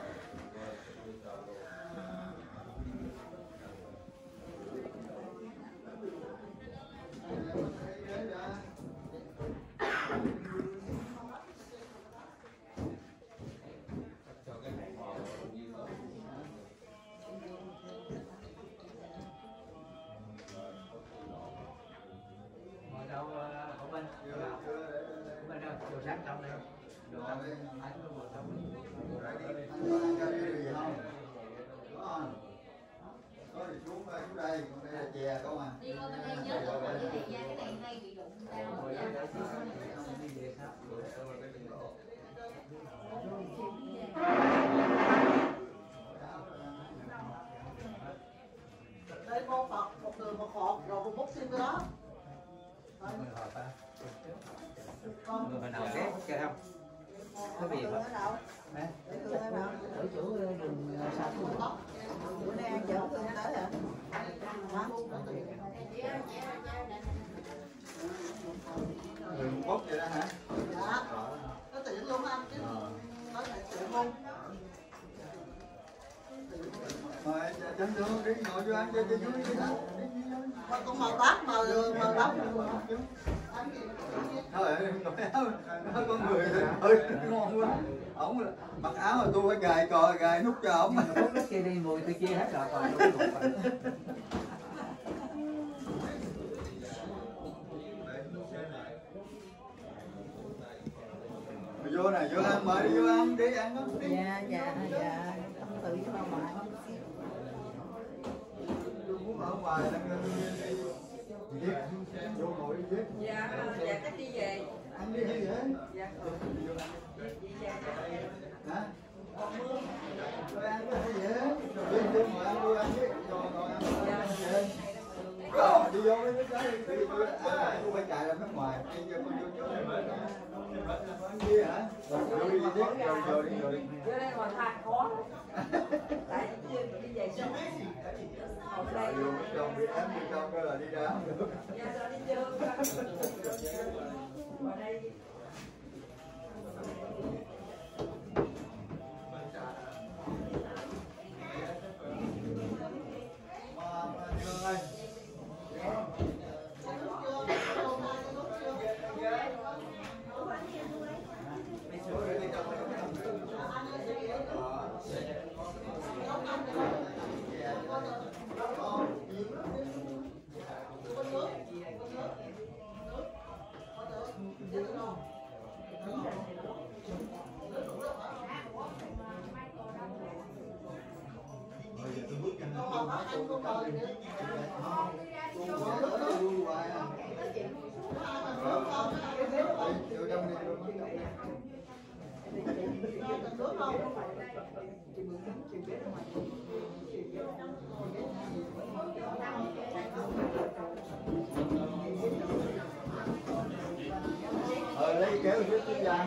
[SPEAKER 3] đồ sáng trong đây. Đồ ăn đi, ăn nó vừa xong. Anh cho đi gì không? Có không? Có thì xuống đây, còn đây là chè không à?
[SPEAKER 2] Đi qua bên đây nhớ là cái này nha, cái này hay bị đụng đau.
[SPEAKER 4] Đây con Phật, một người một hộp, rồi một bút xin đó.
[SPEAKER 7] Người nào ghét chơi không? Có gì mà?
[SPEAKER 4] Ở chỗ đường sạch bữa nay ăn chở thương tới hả? Hả?
[SPEAKER 3] Đường bốc vậy đó hả?
[SPEAKER 4] Dạ. Có tiện luôn anh chứ. Nói là tiện luôn.
[SPEAKER 3] Rồi chấm xuống đi ngồi vô ăn cho vui đi đó.
[SPEAKER 4] Mà con mời bác mời bác.
[SPEAKER 3] Thôi nói con người thôi ngon quá. Ổng mặc áo mà tôi phải gài cò gài nút cho ổng.
[SPEAKER 7] Cái kia đi mùi tôi chia hết rồi còn đúng một phần.
[SPEAKER 3] Vô này vô ăn mời đi vô ăn đi ăn đó đi.
[SPEAKER 4] Dạ tâm tự với bà ngoại.
[SPEAKER 3] Tôi muốn ở ngoài đang vô ngồi đi viết.
[SPEAKER 6] Dạ chắc đi về.
[SPEAKER 3] Ăn đi hay vậy?
[SPEAKER 6] Dạ
[SPEAKER 3] Hả? Rồi ăn cái hay vậy? Rồi đi ngồi ăn đi ăn chứ. Rồi ngồi ăn đi. Rồi đi vô đi cái đi tôi phải chạy ra phía ngoài. Đi cho con vô chỗ này. Ăn đi hả? Rồi đi đi rồi đi.
[SPEAKER 6] Vô đây ngồi than khó. Tại đi về sớm. Ở đây
[SPEAKER 3] Vô trong bị ém vô trong coi là đi ra.
[SPEAKER 6] dạ rồi đi chơi. Ở đây
[SPEAKER 3] Lấy kéo giúp chúng ta.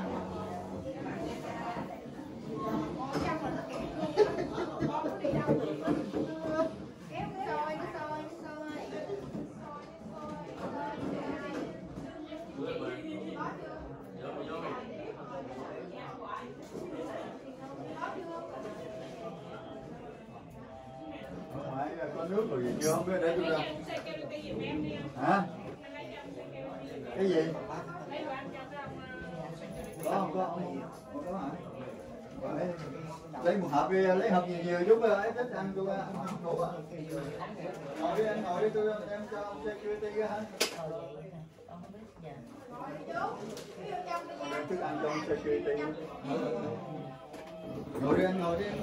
[SPEAKER 3] Có nước rồi gì chưa không biết để tôi ra. Hả? Cái gì? Có không? Có hả? Lấy một hộp đi, lấy hộp nhiều chút ấy thích ăn tôi ăn không đủ à. Ngồi đi anh ngồi đi tôi đem cho ông security hả? Đem thức ăn cho ông security. Ngồi đi anh ngồi đi.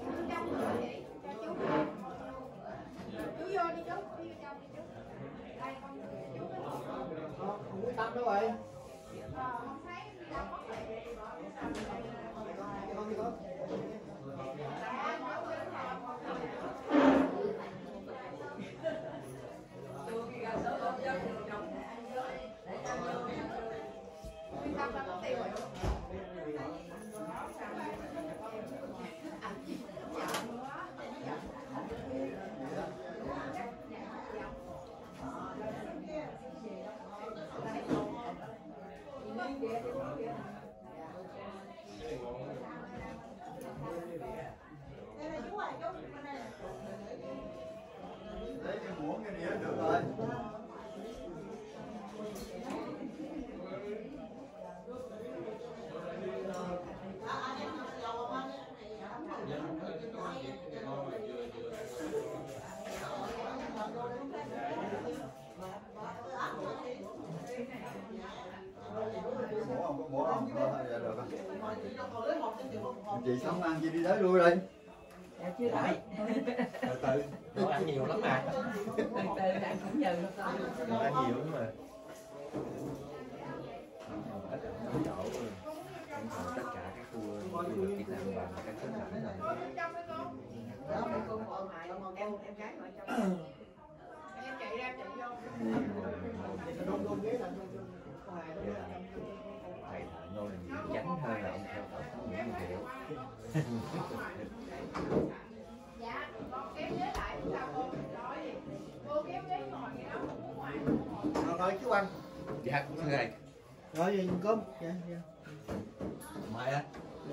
[SPEAKER 4] Chú vô đi chú. Không tâm đâu vậy?
[SPEAKER 3] Chị sống ăn chị đi tới lui đi.
[SPEAKER 4] Dạ chưa đợi.
[SPEAKER 7] Từ từ, đồ ăn nhiều lắm mà.
[SPEAKER 4] Từ từ ăn cũng nhiều.
[SPEAKER 7] Đồ ăn nhiều lắm mà. Tất cả các khu du lịch Việt Nam và các khách sạn này.
[SPEAKER 4] Em gái ngồi trong. Em chạy ra chạy vô.
[SPEAKER 7] Thầy ngồi tránh hơn là ông theo tổng thống Nguyễn Văn Thiệu.
[SPEAKER 8] Dạ, con kéo ghế lại sao cô? Rồi, cô kéo ghế ngồi vậy đó, muốn ngoài.
[SPEAKER 3] Ngồi chú anh.
[SPEAKER 7] Dạ, thưa thầy.
[SPEAKER 3] Rồi gì cơm. Dạ, dạ.
[SPEAKER 7] Mời anh.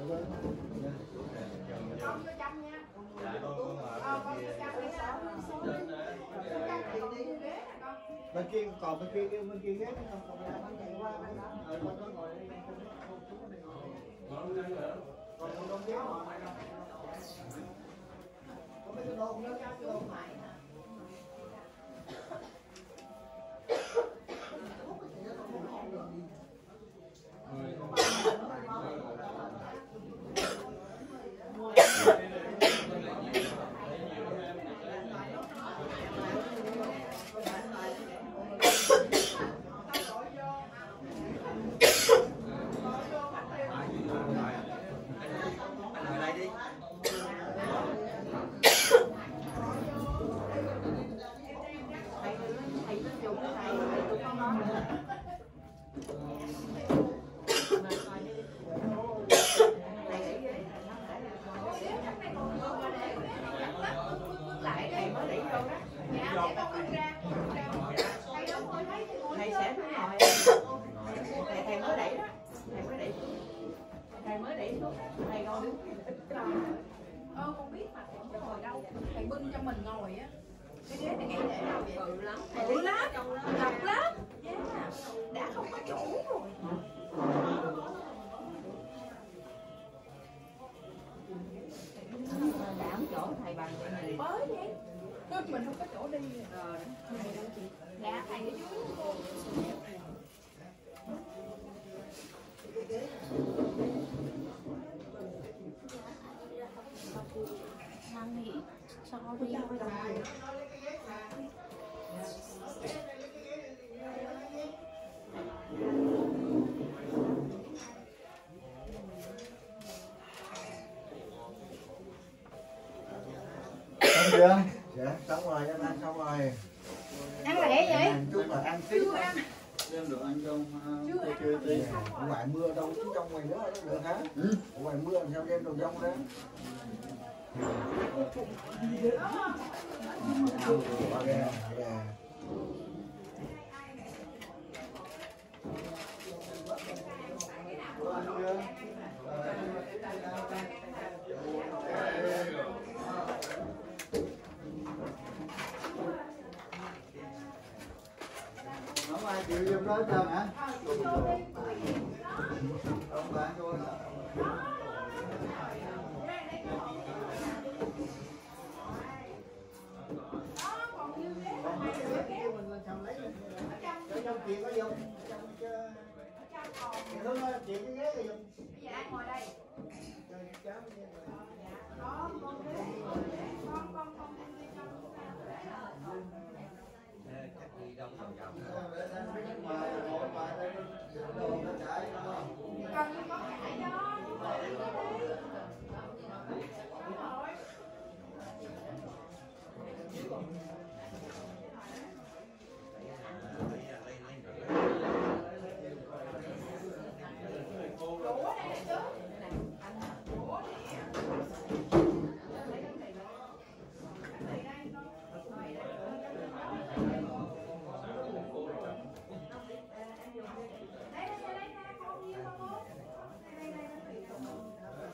[SPEAKER 8] Con vô trong nha. Con vô trong đi sao?
[SPEAKER 3] Bên kia còn bên kia ghế không còn ra bên này qua bên đó. Con có ngồi đây. Còn đông ghế ngồi. Có mấy cái đôn đó cái đôn phải hả?
[SPEAKER 4] Thầy sẽ ngồi. Thầy mới đẩy đó. Thầy mới đẩy xuống. Thầy ngồi đứng.
[SPEAKER 8] Con biết mà thầy ngồi đâu. Thầy bưng cho mình ngồi á. Cái ghế này để đâu vậy? Bự lắm. Bự lắm. Độc lắm. Đã không có chỗ rồi.
[SPEAKER 4] Đã không chỗ thầy bằng vậy này.
[SPEAKER 8] Mới vậy. Mình không có chỗ đi. Dạ, thầy ở dưới cô. Năng nghĩ sorry.
[SPEAKER 3] Xong chưa? Dạ, xong rồi, em ăn xong rồi.
[SPEAKER 8] Ăn lẹ vậy?
[SPEAKER 3] Chút là ăn tiếp.
[SPEAKER 8] Chưa ăn.
[SPEAKER 3] Đem được ăn trong chưa tí. Ngoài mưa đâu chứ trong ngoài nữa nó được hả? Ngoài mưa làm sao đem đồ trong ra? Không ai chịu vô đó sao hả? Không bạn vô. Trong chuyện có dùng. Thương ơi, chuyện cái ghế thì dùng.
[SPEAKER 8] Bây giờ ai ngồi đây? Con ghế. Con đi trong.
[SPEAKER 7] Chắc đi đông vòng vòng.
[SPEAKER 8] Con có cãi đó.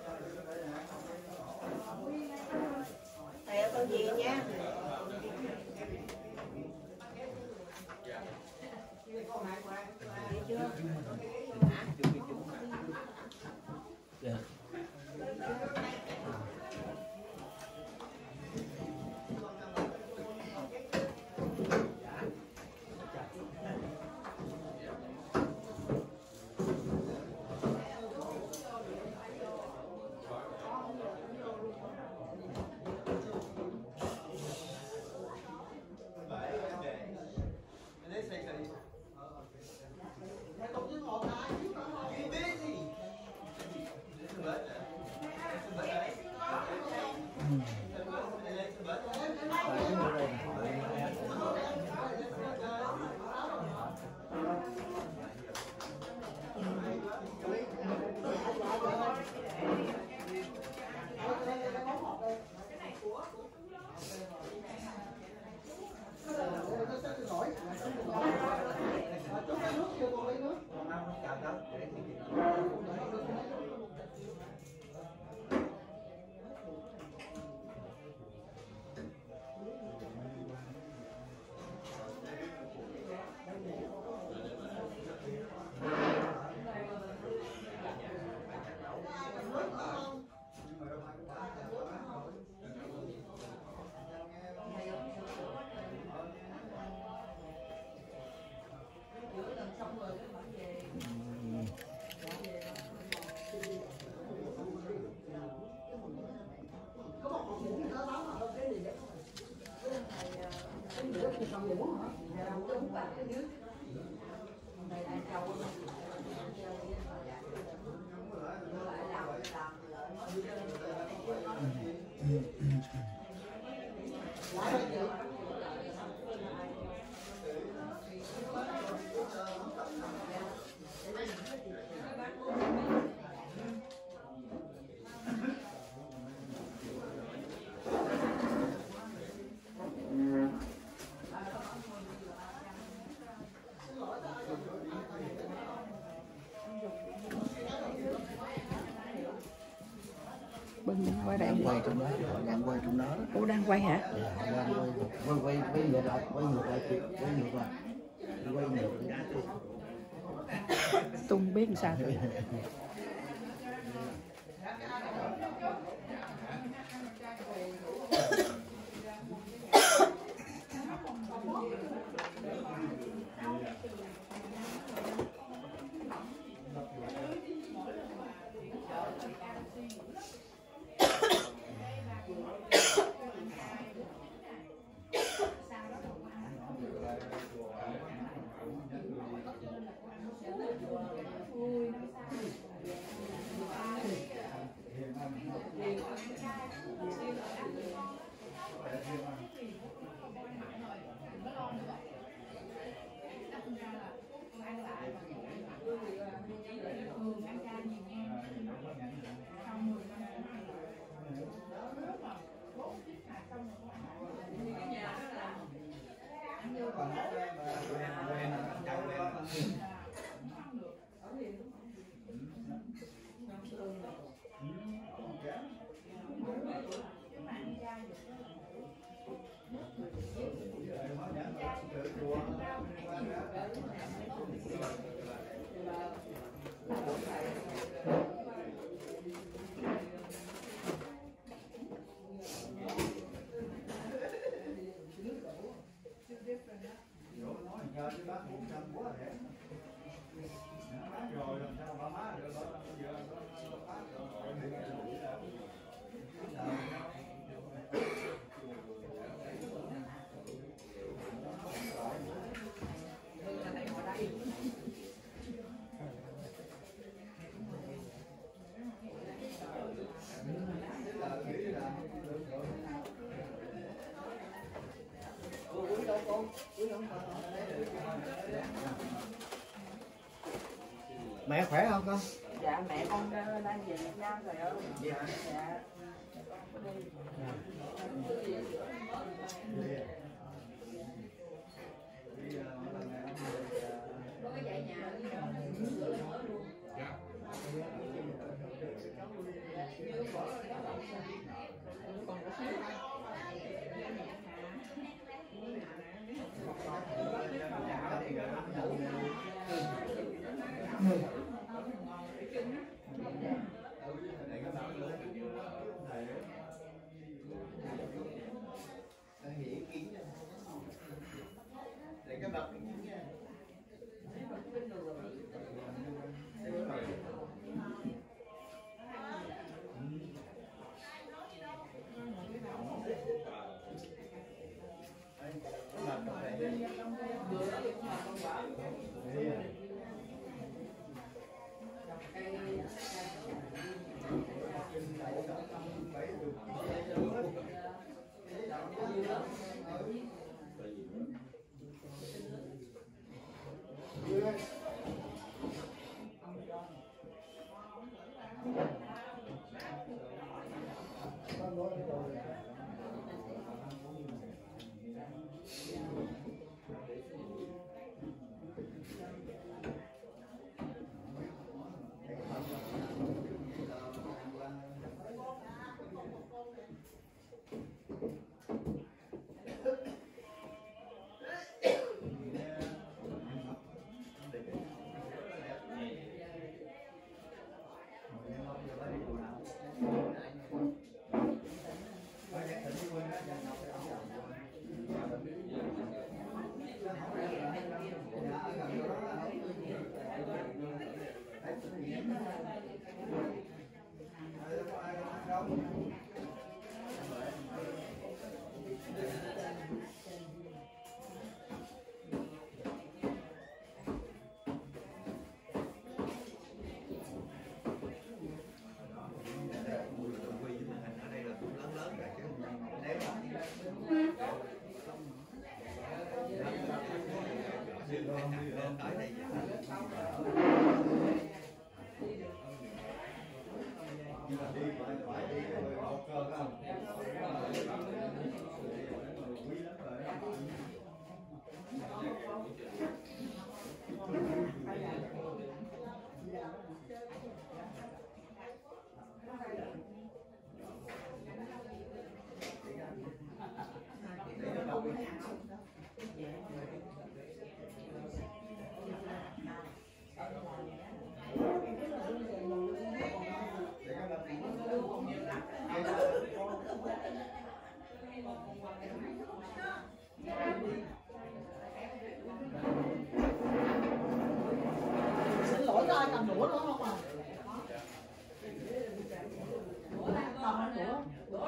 [SPEAKER 4] Thầy ơi con gì nha.
[SPEAKER 6] Quay đây.
[SPEAKER 1] Đang quay trong đó, đang quay trong đó.
[SPEAKER 6] Ủa đang quay hả?
[SPEAKER 1] Dạ, đang quay ngược lại, quay ngược lại chị, quay ngược lại. Quay ngược lại.
[SPEAKER 6] Tung biết làm sao thôi.
[SPEAKER 1] Mẹ khỏe không con?
[SPEAKER 6] Dạ mẹ con đang về Việt Nam rồi ơi.
[SPEAKER 1] Dạ.
[SPEAKER 6] Dạ. Xin lỗi cho ai cầm đũa nữa không à? Cầm ăn đũa.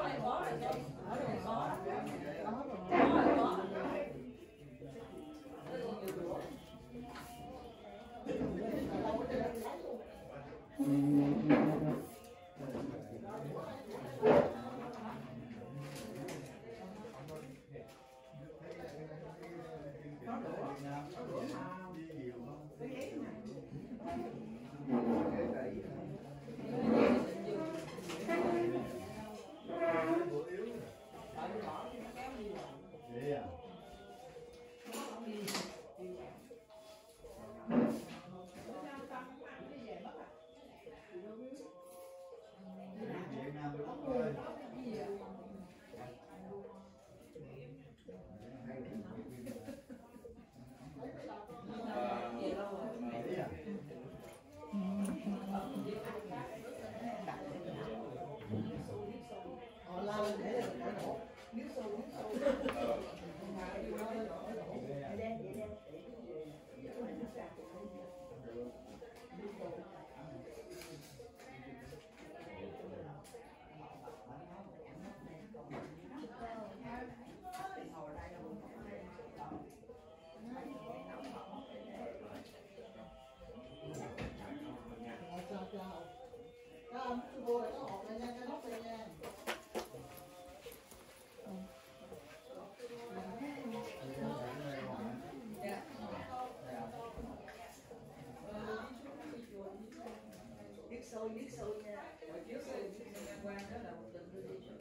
[SPEAKER 4] Biết xôi nha. Hồi trước xôi Nhân Quan đó là một tình đưa đi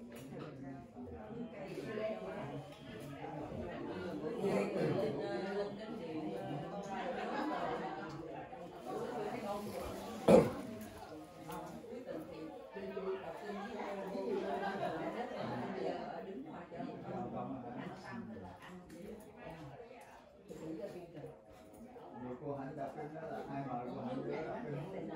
[SPEAKER 3] cô Hạnh đọc đó là ai mời cô Hạnh đưa đọc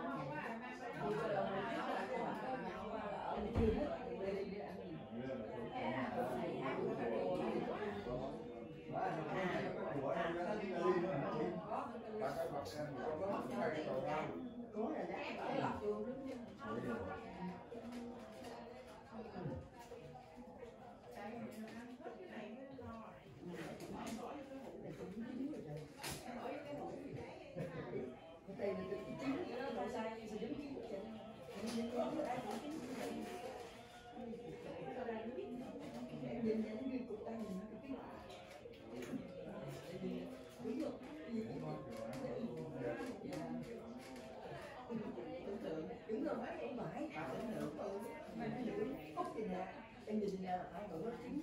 [SPEAKER 4] Đúng rồi, mấy em mãi tưởng tượng mấy lưỡi khúc thì nè, em nhìn nè, hai bữa nó chín.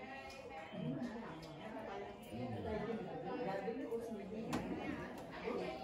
[SPEAKER 4] Hãy subscribe cho kênh Ghiền Mì Gõ để không bỏ lỡ những video hấp dẫn.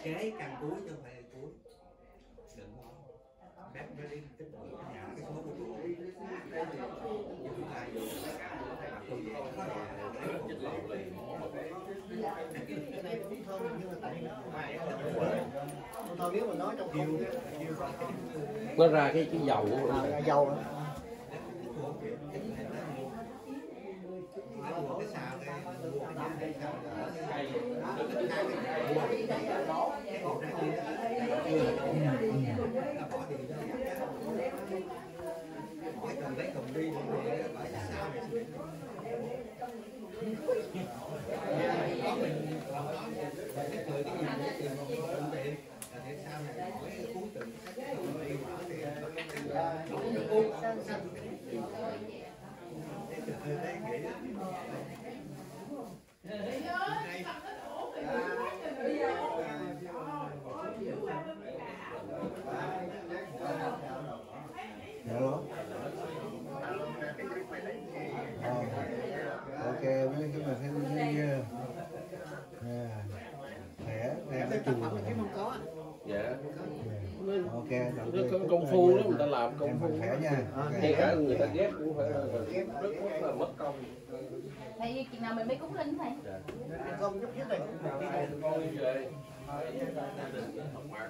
[SPEAKER 7] kế căn cuối chứ không phải là cuối. Đừng có bác nó đi tích lũy nhà cái số của tôi nhưng mà dù tôi chích lộn liền
[SPEAKER 3] cái này cũng thơm nhưng mà tại nó nếu mà nói trong kiều
[SPEAKER 9] nó ra cái dầu của
[SPEAKER 3] dầu đó.
[SPEAKER 7] cái xào cái mỗi tuần lấy cùng đi rồi phải sao này có mình cái cười cái gì để tiền một phương tiện là thế sao này mỗi cuối tuần đi mở tiền đủ được uống để nghĩ
[SPEAKER 3] ok mấy cái mà thấy khỏe em cái chùa
[SPEAKER 9] dạ
[SPEAKER 3] ok
[SPEAKER 9] nó có công phu đó, người ta làm công phu
[SPEAKER 3] khỏe nha
[SPEAKER 9] ngay cả người ta ghép cũng phải rất là mất công.
[SPEAKER 2] Thầy chừng nào mình mới cúng linh thầy?
[SPEAKER 3] không chút nhất này
[SPEAKER 9] Coi về học mặt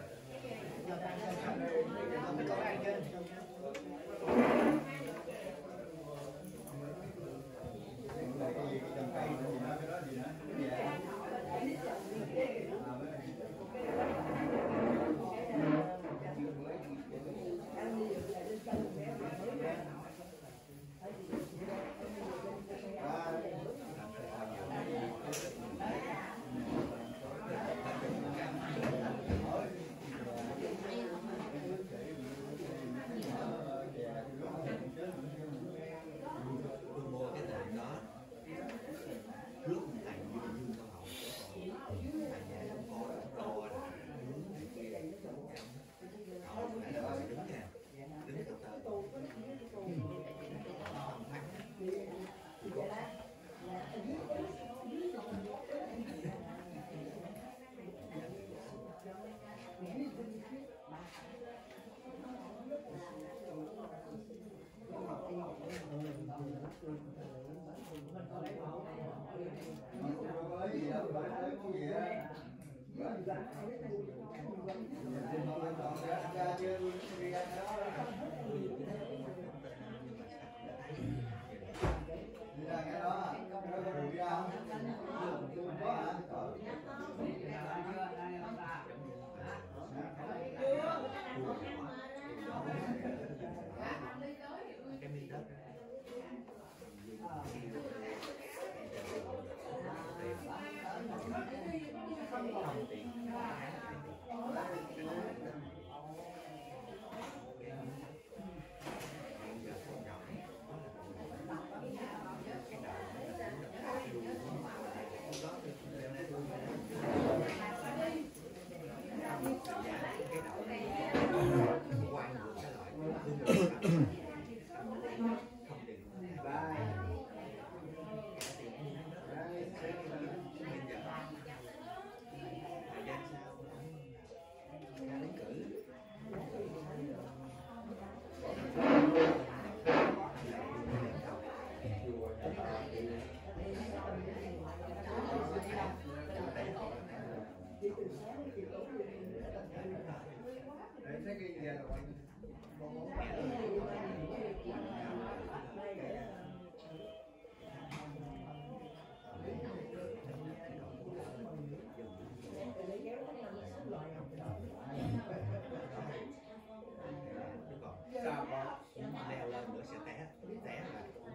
[SPEAKER 7] leo lên nữa sẽ té là cũng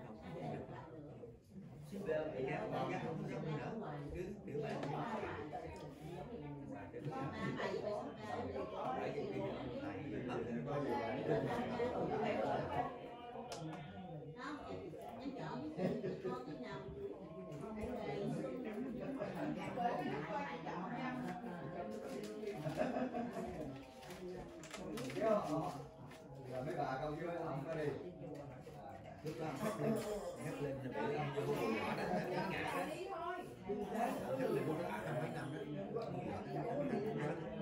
[SPEAKER 7] không được. Thì ra con gái không giống nữa, cứ biểu bạn bởi vì bây giờ thầy mất
[SPEAKER 3] rồi mấy bà câu với ông có đi
[SPEAKER 7] lúc đó hét lên là biểu ông vô nhỏ đó ngã đó hét lên mấy năm đó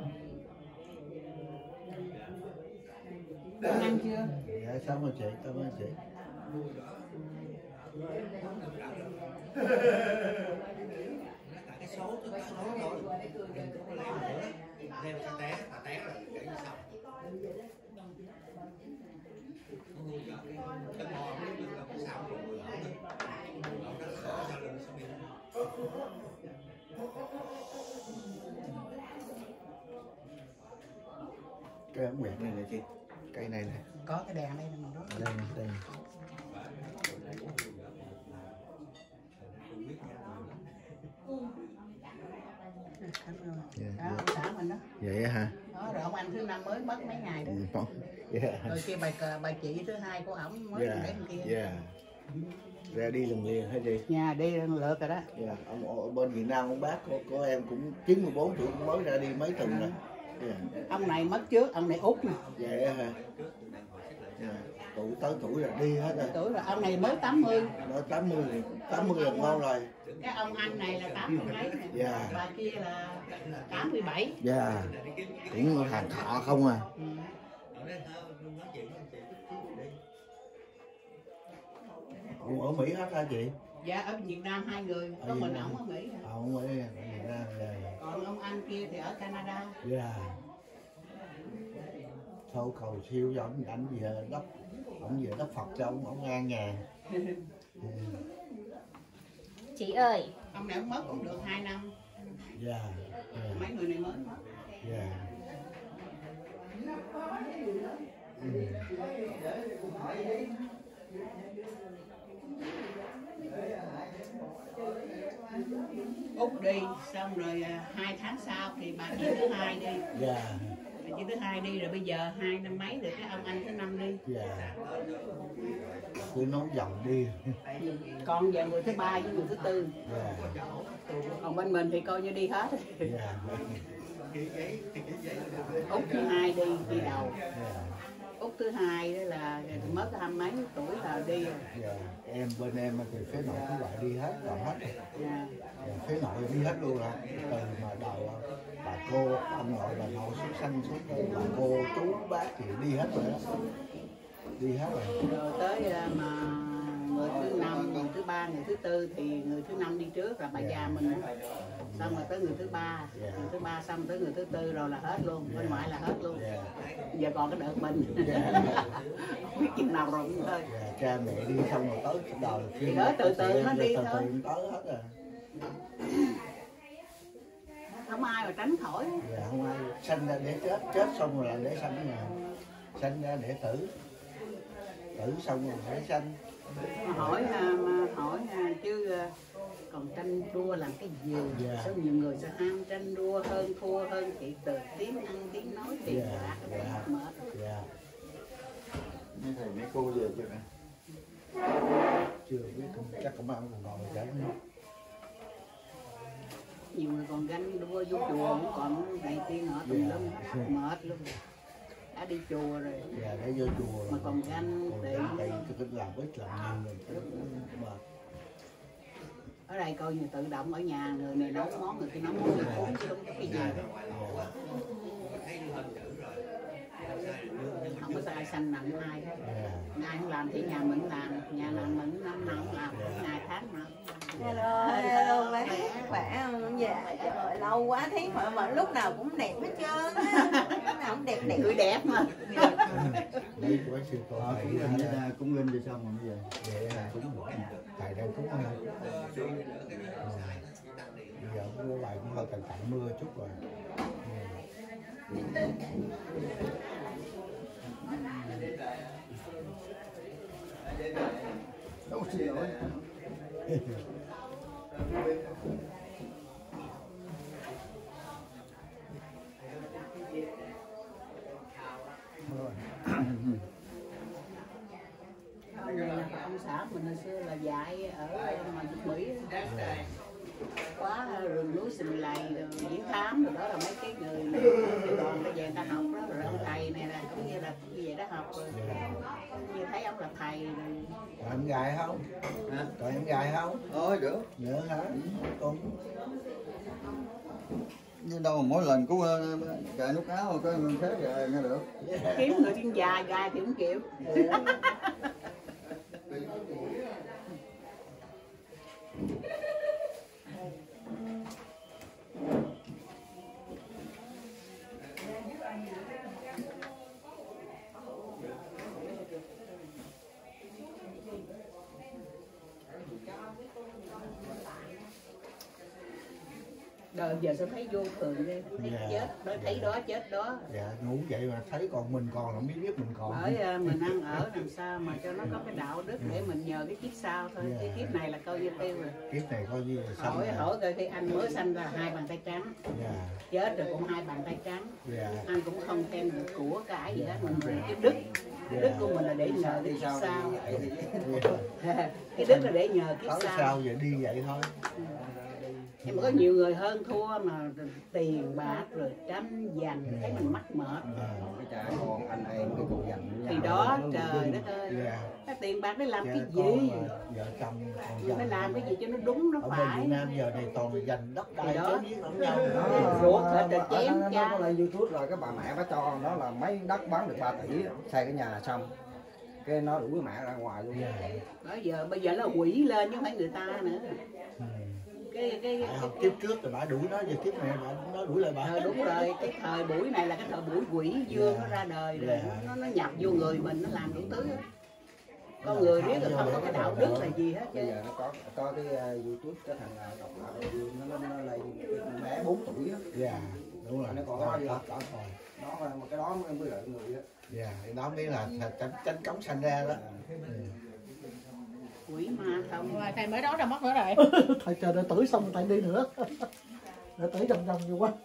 [SPEAKER 4] Con ăn chưa?
[SPEAKER 3] Dạ xong rồi chị, cảm ơn chị.
[SPEAKER 7] Cái số tôi có số thôi, đừng có leo nữa, leo cho té rồi để như sau. Nó ngu giờ cái bò nó là cái sao rồi người ở nó sợ sao lên sao biến.
[SPEAKER 3] Cái ống nguyện này nè chị, cây này nè.
[SPEAKER 4] Có cái đèn đây nè mình đó.
[SPEAKER 3] Đây nè, đây nè.
[SPEAKER 4] Cảm ơn.
[SPEAKER 3] Dạ,
[SPEAKER 4] Đó,
[SPEAKER 3] dạ.
[SPEAKER 4] ông xã mình đó.
[SPEAKER 3] Vậy á hả?
[SPEAKER 4] Đó, rồi ông anh thứ năm mới mất mấy ngày đó.
[SPEAKER 3] Dạ.
[SPEAKER 4] Rồi kia bà chị thứ hai của ổng mới
[SPEAKER 3] Dạ.
[SPEAKER 4] đến kia.
[SPEAKER 3] Dạ. Ra đi lần liền hả chị?
[SPEAKER 4] Nhà đi lượt rồi đó.
[SPEAKER 3] Dạ. Ông ở bên Việt Nam ông bác của em cũng 94 tuổi cũng mới ra đi mấy tuần rồi. Dạ.
[SPEAKER 4] Ông này mất trước, ông này út nè.
[SPEAKER 3] Vậy á hả? Dạ. Tuổi tới tuổi là đi hết rồi.
[SPEAKER 4] Tuổi rồi, ông này mới 80.
[SPEAKER 3] Nó 80 là ngon rồi.
[SPEAKER 4] Cái ông anh này là 80 mấy nè.
[SPEAKER 3] Dạ.
[SPEAKER 4] Bà kia là 87.
[SPEAKER 3] Dạ. Cũng hàng thọ không à.
[SPEAKER 4] Ừ.
[SPEAKER 3] Cũng ở Mỹ hết hả chị?
[SPEAKER 4] Dạ ở Việt Nam hai người, có mình ổng ở Mỹ.
[SPEAKER 3] Ông ở Việt Nam. Dạ.
[SPEAKER 4] Còn ông anh kia thì ở Canada.
[SPEAKER 3] Dạ. Thôi cầu siêu cho ông ảnh về đất, ông về đất Phật cho ông an nhà.
[SPEAKER 2] Chị ơi,
[SPEAKER 4] Ông này ông mất cũng được 2 năm.
[SPEAKER 3] Dạ.
[SPEAKER 4] Mấy người này mới mất.
[SPEAKER 3] Dạ.
[SPEAKER 4] Út đi, xong rồi 2 tháng sau thì bà chị thứ hai đi.
[SPEAKER 3] Dạ.
[SPEAKER 4] Bà chị thứ hai đi rồi bây giờ 2 năm mấy rồi cái ông anh thứ năm đi.
[SPEAKER 3] Dạ. Cứ nói dòng đi.
[SPEAKER 4] Còn giờ người thứ ba với người thứ tư.
[SPEAKER 3] Dạ.
[SPEAKER 4] Còn bên mình thì coi như đi hết.
[SPEAKER 3] Dạ.
[SPEAKER 4] Út thứ hai đi đầu.
[SPEAKER 3] Dạ.
[SPEAKER 4] Út thứ hai đó là mất 20 mấy tuổi là đi rồi.
[SPEAKER 3] Dạ. Em bên em thì phế nội cũng lại đi hết, còn hết rồi.
[SPEAKER 4] Dạ.
[SPEAKER 3] Dạ. Phế nội đi hết luôn rồi. Từ mà đầu bà cô, ông nội bà nội xuất sanh suốt bà cô chú bác thì đi hết rồi đó. Đi hết rồi.
[SPEAKER 4] Rồi tới mà người thứ năm, người thứ ba, người thứ tư thì người thứ năm đi trước là bà già mình đó. Xong rồi tới người thứ ba, người thứ ba xong tới người thứ tư rồi là hết luôn, bên ngoại là hết luôn. Giờ còn cái đợt mình. Không biết chừng nào rồi cũng thôi.
[SPEAKER 3] Cha mẹ đi xong rồi tới đời
[SPEAKER 4] Thì đó từ từ nó đi thôi.
[SPEAKER 3] Tới hết rồi.
[SPEAKER 4] Không ai mà tránh khỏi.
[SPEAKER 3] Dạ, không ai sanh ra để chết xong rồi là để sanh nhà, sanh ra để tử xong rồi để sanh.
[SPEAKER 4] Mà hỏi chứ còn tranh đua làm cái gì?
[SPEAKER 3] Dạ.
[SPEAKER 4] Sao nhiều người sẽ ham tranh đua hơn thua hơn chị từ tiếng ăn tiếng nói tiền bạc mệt.
[SPEAKER 3] Dạ. Mấy thầy mấy cô về chưa nè? Chưa biết, chắc cũng ăn còn ngồi chảy nữa.
[SPEAKER 4] Nhiều người còn ganh đua vô chùa cũng còn này kia nọ tùm lum, mệt luôn. Đã đi chùa rồi.
[SPEAKER 3] Dạ, đã vô chùa rồi.
[SPEAKER 4] Mà còn ganh tiền.
[SPEAKER 3] Cái làm ít làm nhiều rồi. Mệt.
[SPEAKER 4] Ở đây coi như tự động ở nhà người này nấu món người kia nấu món, người cúng chứ không có cái gì. Không có ai sanh nặng ai hết. Ai không làm thì nhà mình làm, nhà làm mình năm nào cũng làm, ngày tháng mà.
[SPEAKER 10] Hello bé, khỏe không? Dạ, trời ơi, lâu quá thấy mà lúc nào cũng đẹp hết trơn á. Lúc nào cũng đẹp đẹp.
[SPEAKER 4] Người đẹp mà.
[SPEAKER 3] Đây của sư cô thầy
[SPEAKER 1] cũng lên rồi xong rồi bây giờ.
[SPEAKER 3] Vậy là cũng thầy đang cúng thôi. Bây giờ cũng lại cũng hơi cẩn thận mưa chút rồi.
[SPEAKER 1] Đâu xin lỗi.
[SPEAKER 4] Ông xã mình hồi xưa là dạy ở ngoài Mỹ quá rừng núi Sình Lầy rồi Diễn Thám rồi đó là mấy cái người đoàn bây giờ người ta học đó rồi ông thầy này là cũng như là như vậy đó học rồi như thấy ông là thầy rồi.
[SPEAKER 3] Còn em gái không? Hả? Còn em gái không?
[SPEAKER 1] Được.
[SPEAKER 3] Nhớ hả? Con đâu mà mỗi lần cũng kệ nút áo rồi có thế rồi nghe được.
[SPEAKER 4] Kiếm người chân dài gài thì cũng chịu. Đời giờ sao thấy vô thường ghê, thấy chết đó, thấy đó chết đó.
[SPEAKER 11] Dạ ngủ vậy mà thấy còn mình còn không biết mình còn.
[SPEAKER 4] Bởi mình ăn ở làm sao mà cho nó có cái đạo đức để mình nhờ cái kiếp sau thôi. Cái kiếp này là coi như tiêu rồi.
[SPEAKER 11] Kiếp này coi như là xong.
[SPEAKER 4] Hỏi coi khi anh mới sanh ra 2 bàn tay trắng. Chết rồi cũng 2 bàn tay trắng. Anh cũng không thêm được của cải gì hết. Mình cái đức. Đức của mình là để nhờ cái kiếp sau. Cái đức là để nhờ kiếp sau.
[SPEAKER 11] Sao vậy đi vậy thôi.
[SPEAKER 4] Nhưng mà có nhiều người hơn thua mà tiền bạc rồi tranh giành thấy mình mắc mệt.
[SPEAKER 3] Cái trả con anh em cái cuộc giành
[SPEAKER 4] thì đó trời đất ơi, cái tiền bạc để làm cái gì?
[SPEAKER 11] Vợ chồng
[SPEAKER 4] phải làm cái gì cho nó đúng nó phải.
[SPEAKER 11] Ở Việt Nam giờ này toàn giành đất đai
[SPEAKER 4] đó
[SPEAKER 11] giết lẫn nhau.
[SPEAKER 4] Ruột hết rồi chém cha.
[SPEAKER 3] Nó lên YouTube rồi cái bà mẹ bà cho đó là mấy đất bán được 3 tỷ xây cái nhà xong cái nó đuổi mẹ ra ngoài luôn.
[SPEAKER 4] Bây giờ là quỷ lên chứ không phải người ta nữa. Cái
[SPEAKER 11] kiếp trước rồi bà đuổi nó, giờ kiếp này nó đuổi lại bà.
[SPEAKER 4] Đúng rồi, cái thời buổi này là cái thời buổi quỷ dương nó ra đời rồi, nó nhập vô người mình, nó làm đủ thứ. Con người biết là không có cái đạo đức là gì hết.
[SPEAKER 3] Bây giờ nó có cái YouTube cái thằng độc lập nó lên bé 4 tuổi á.
[SPEAKER 11] Dạ, đúng rồi.
[SPEAKER 3] Nó còn nó mà cái đó mới lợi người á.
[SPEAKER 11] Dạ, đó mới là tranh cống sanh ra đó.
[SPEAKER 4] Quỷ ma không.
[SPEAKER 6] Rồi thầy mới đó ra mất nữa rồi.
[SPEAKER 12] Thầy chờ đợi tử xong thầy đi nữa. Đợi tử vòng nhiều quá.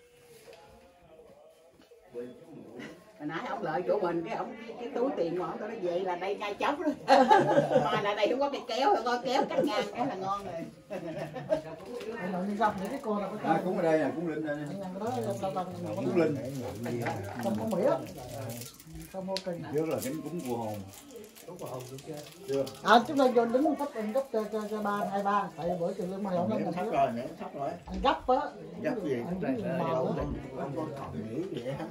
[SPEAKER 4] Hồi nãy ông lợi chỗ mình cái túi tiền mà ông nói vậy là đây ngay chốc rồi. Mà là đây không có cái kéo rồi, coi kéo cắt ngang cái là ngon rồi.
[SPEAKER 12] Thầy nói đi gặp những cái cô nào có
[SPEAKER 3] cũng ở đây nè, cũng Linh đây. Cũng Linh.
[SPEAKER 12] Không có Mỹ á. Không ok.
[SPEAKER 3] Trước là cúng vua hồn.
[SPEAKER 12] Chúng ta vô đứng cấp cho 323 tại bữa trường lương mai ông lên
[SPEAKER 11] sắp rồi, sắp rồi.
[SPEAKER 12] Anh gấp á.
[SPEAKER 11] Gấp gì cũng đây không có còn nghĩ vậy hết.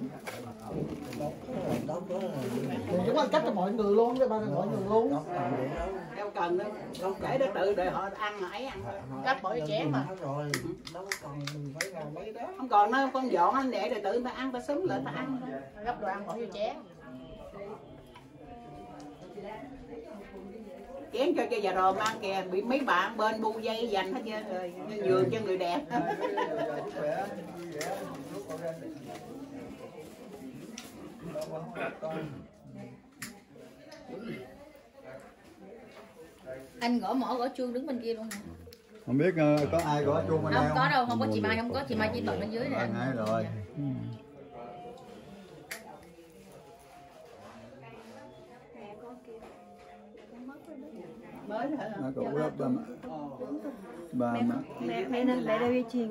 [SPEAKER 11] Đó có
[SPEAKER 12] chúng anh cấp cho mọi người luôn cho mọi người luôn.
[SPEAKER 4] Đâu cần đâu, không kể đó tự để họ ăn mà ấy ăn.
[SPEAKER 6] Cấp mỗi chén mà.
[SPEAKER 11] Rồi, đâu còn phải làm mấy đó.
[SPEAKER 4] Không còn nó con dọn anh để tự ta ăn ta súng lại ta ăn.
[SPEAKER 6] Gấp đồ ăn mỗi chén.
[SPEAKER 4] Chén cho già rò mang kìa, bị mấy bạn bên bu dây dành hết trơn rồi, nhường cho người đẹp.
[SPEAKER 6] Anh gõ mỏ gõ chuông đứng bên kia luôn hả?
[SPEAKER 3] Không biết có ai gõ chuông bên đây
[SPEAKER 6] không? Có đâu, không có chị Mai, không có chị Mai chỉ bật bên dưới này.
[SPEAKER 3] Rồi.
[SPEAKER 4] Mới hả?
[SPEAKER 3] Cụ đó bà
[SPEAKER 10] mẹ đeo dây chuyền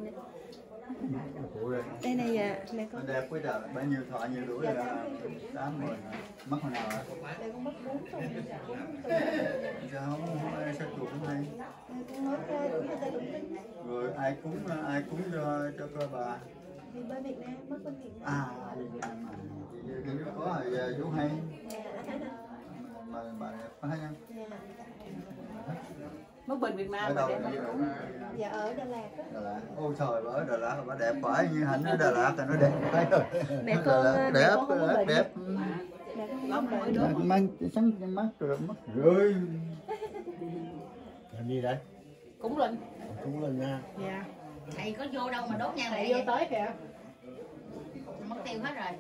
[SPEAKER 10] đây này dạ mẹ con
[SPEAKER 3] đẹp quá trời, bao nhiêu thọ nhiêu tuổi rồi 80 mất hồi nào hả?
[SPEAKER 10] con mất 4 rồi.
[SPEAKER 3] Sao không ai sao chuột không hay? Rồi ai cúng cho cơ bà?
[SPEAKER 10] Thì bên Việt Nam, mất bên Việt Nam.
[SPEAKER 3] Việt Nam mà chị có chú hay. Mà bà đẹp quá ha.
[SPEAKER 4] Mất bên Việt Nam
[SPEAKER 3] ở đâu?
[SPEAKER 10] Dạ ở Đà Lạt đó.
[SPEAKER 3] Đà Lạt. Ôi trời ở Đà Lạt bà đẹp phải như Hạnh ở Đà Lạt thì nó đẹp phải rồi.
[SPEAKER 10] Mẹ con
[SPEAKER 3] đẹp
[SPEAKER 10] đẹp.
[SPEAKER 3] Mang sáng mắt rồi mắt rơi.
[SPEAKER 11] Làm gì đây?
[SPEAKER 6] Cúng linh.
[SPEAKER 11] Cúng linh nha.
[SPEAKER 6] Dạ. Thầy có vô đâu mà đốt nhang
[SPEAKER 12] thầy
[SPEAKER 6] lại
[SPEAKER 12] vô tới kìa.
[SPEAKER 6] Mất tiêu hết rồi.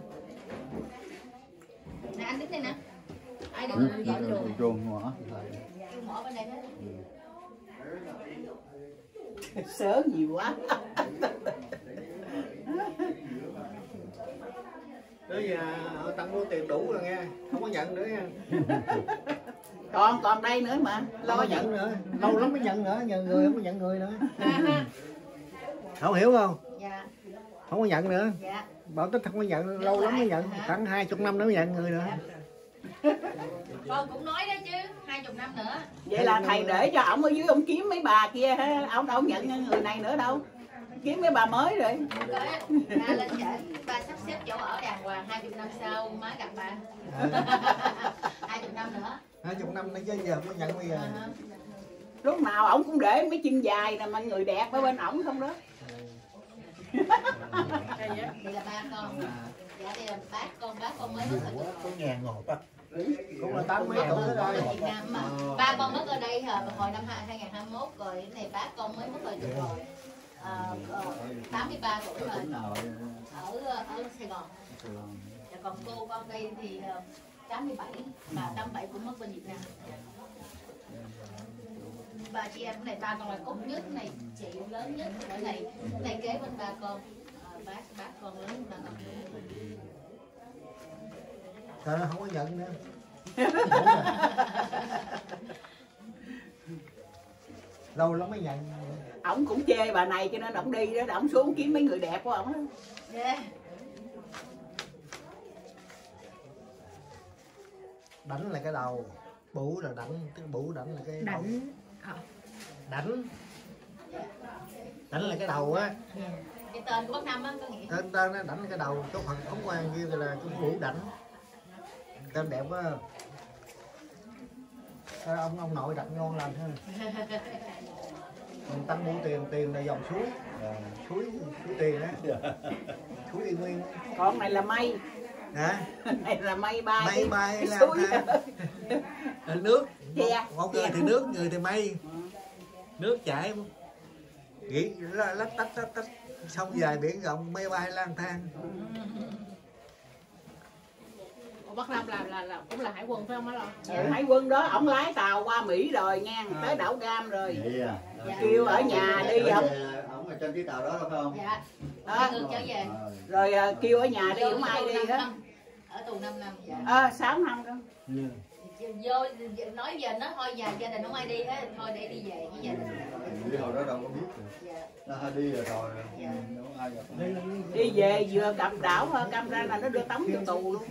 [SPEAKER 6] Nè anh đứng đây nè. Ai đừng dọn đường.
[SPEAKER 3] Chuông hả?
[SPEAKER 6] Mỏ bên đây hết.
[SPEAKER 4] Sớ nhiều quá.
[SPEAKER 1] Tới giờ tặng mua tiền đủ rồi nghe, không có nhận nữa nha.
[SPEAKER 4] Còn đây nữa mà.
[SPEAKER 1] Lo nhận nữa, lâu lắm mới nhận nữa, nhờ người không có nhận người nữa. Không hiểu không?
[SPEAKER 6] Dạ.
[SPEAKER 1] Không có nhận nữa.
[SPEAKER 6] Dạ.
[SPEAKER 1] Bảo tích không có nhận, lâu lắm mới nhận, khoảng 20 năm nữa mới nhận người nữa.
[SPEAKER 6] Con cũng nói đó chứ, 20 năm nữa.
[SPEAKER 4] Vậy là thầy để cho ổng ở dưới, ổng kiếm mấy bà kia, ổng đâu nhận người này nữa đâu. kiếm mấy bà mới rồi.
[SPEAKER 13] Ba lên chợ, ba sắp xếp chỗ ở đàng hoàng, 20 năm sau má gặp ba. 20 năm nữa.
[SPEAKER 11] 20 năm nữa chứ giờ mới nhận bây giờ.
[SPEAKER 4] Lúc nào ổng cũng để mấy chân dài nè mà người đẹp ở bên ổng không đó.
[SPEAKER 13] Đây là ba con. Dạ đây là bác con mới mất rồi.
[SPEAKER 11] Có nhà ngọt á. Cũng là 80 tuổi rồi.
[SPEAKER 13] Việt Nam mà. Ba con mất ở đây hồi năm 2021 rồi, cái này bác con mới mất rồi được rồi. 83 tuổi rồi. Ở Sài Gòn. Dạ, còn cô con đây thì 87, bà 87 cũng mất bên Việt Nam. Ba chị em này ba con là cốt nhất này, chị lớn nhất ở này kế bên ba con. Bác con lớn ba con.
[SPEAKER 11] Sao nó không có nhận nữa. Lâu lắm mới nhận.
[SPEAKER 4] Ổng cũng chê bà này cho nên ổng đi đó, ổng xuống kiếm mấy người đẹp của ổng đó.
[SPEAKER 13] Yeah.
[SPEAKER 11] Đánh là cái đầu, bủ là đánh, bủ đánh là cái đầu. Đánh là cái đầu á.
[SPEAKER 13] Cái tên của bác Năm á có nghĩa.
[SPEAKER 11] Tên nó đánh là cái đầu, số phận khống quan kia là cái bủ đánh. Tên đẹp quá. Ông nội đặt ngon lành ha. Mình tăng mua tiền là dòng suối. Suối tiền á. Suối Yên Nguyên.
[SPEAKER 4] Còn này là mây.
[SPEAKER 11] Hả?
[SPEAKER 4] Này là mây bay.
[SPEAKER 11] Mây bay là nước. Một người thì nước, người thì mây. Nước chảy. Nghĩ lách tách sông dài biển rộng, mây bay lang thang.
[SPEAKER 8] Bác Năm là cũng là hải quân phải không á Lo?
[SPEAKER 4] Hải quân đó, ổng lái tàu qua Mỹ rồi nha, tới đảo Cam rồi. Kêu ở nhà đi ổng.
[SPEAKER 3] Ổng ở trên cái tàu đó phải không?
[SPEAKER 13] Dạ. Trở về.
[SPEAKER 4] Rồi kêu ở nhà đi, không ai đi hết.
[SPEAKER 13] Ở tù 5 năm dạ.
[SPEAKER 4] 6 năm đó.
[SPEAKER 13] Vô nói giờ nó thôi nhà gia đình không ai đi hết, thôi để đi về với gia đình.
[SPEAKER 3] Đi hồi đó đâu có biết. Nó đi rồi rồi.
[SPEAKER 4] Đi về vừa gặp đảo Cam Ranh là nó đưa tống vô tù luôn.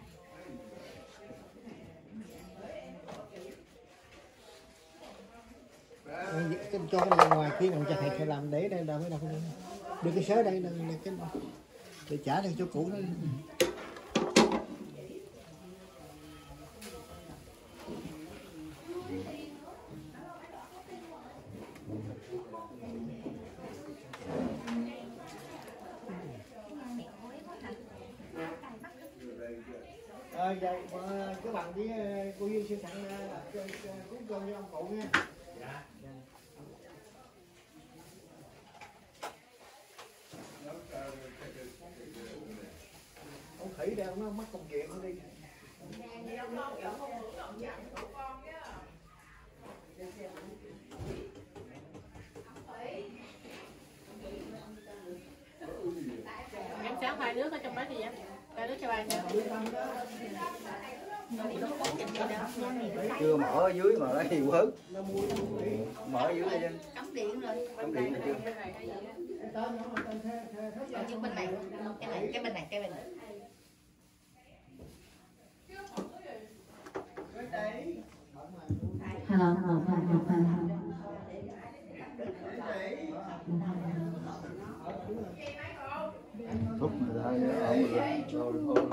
[SPEAKER 11] Cho cái này ngoài kia đừng cho thầy phải làm để đây đâu mới đâu đưa cái sớ đây cái để trả lại cho cũ đó. Vậy cái bằng với cô Duyên xin tặng cúng cơm cho ông cụ nha. Dạ. Ông Thủy đâu nó mất công chuyện nó đi.
[SPEAKER 8] Em sáng pha nước ở trong đó thì vậy? Pha nước cho ba nha.
[SPEAKER 3] Chưa mở ở dưới mà lấy nhiều hơn. Mở ở dưới đây.
[SPEAKER 13] Cắm điện rồi.
[SPEAKER 3] Cắm điện chưa?
[SPEAKER 13] Ở bên này, cái bên này. Hello,
[SPEAKER 3] Phúc người ta ở rồi thôi.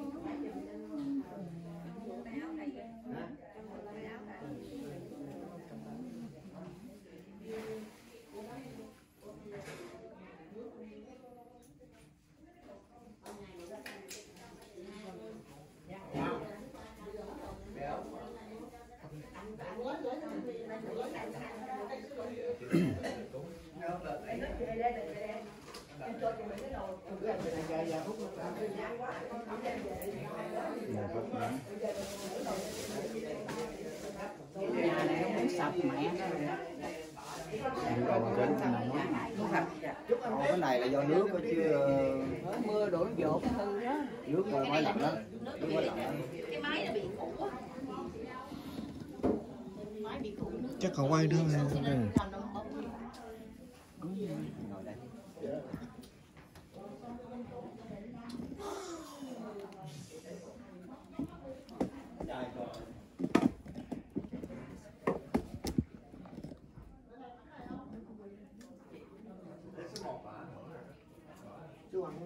[SPEAKER 4] Nhà này nó muốn sập mẹ
[SPEAKER 3] Cái này là do nước có chứ
[SPEAKER 4] mưa đổ dột hư đó.
[SPEAKER 3] nước mới lạnh đó.
[SPEAKER 13] Cái máy nó bị cũ á. Máy bị cũ nước.
[SPEAKER 11] Chắc còn quay nữa ha.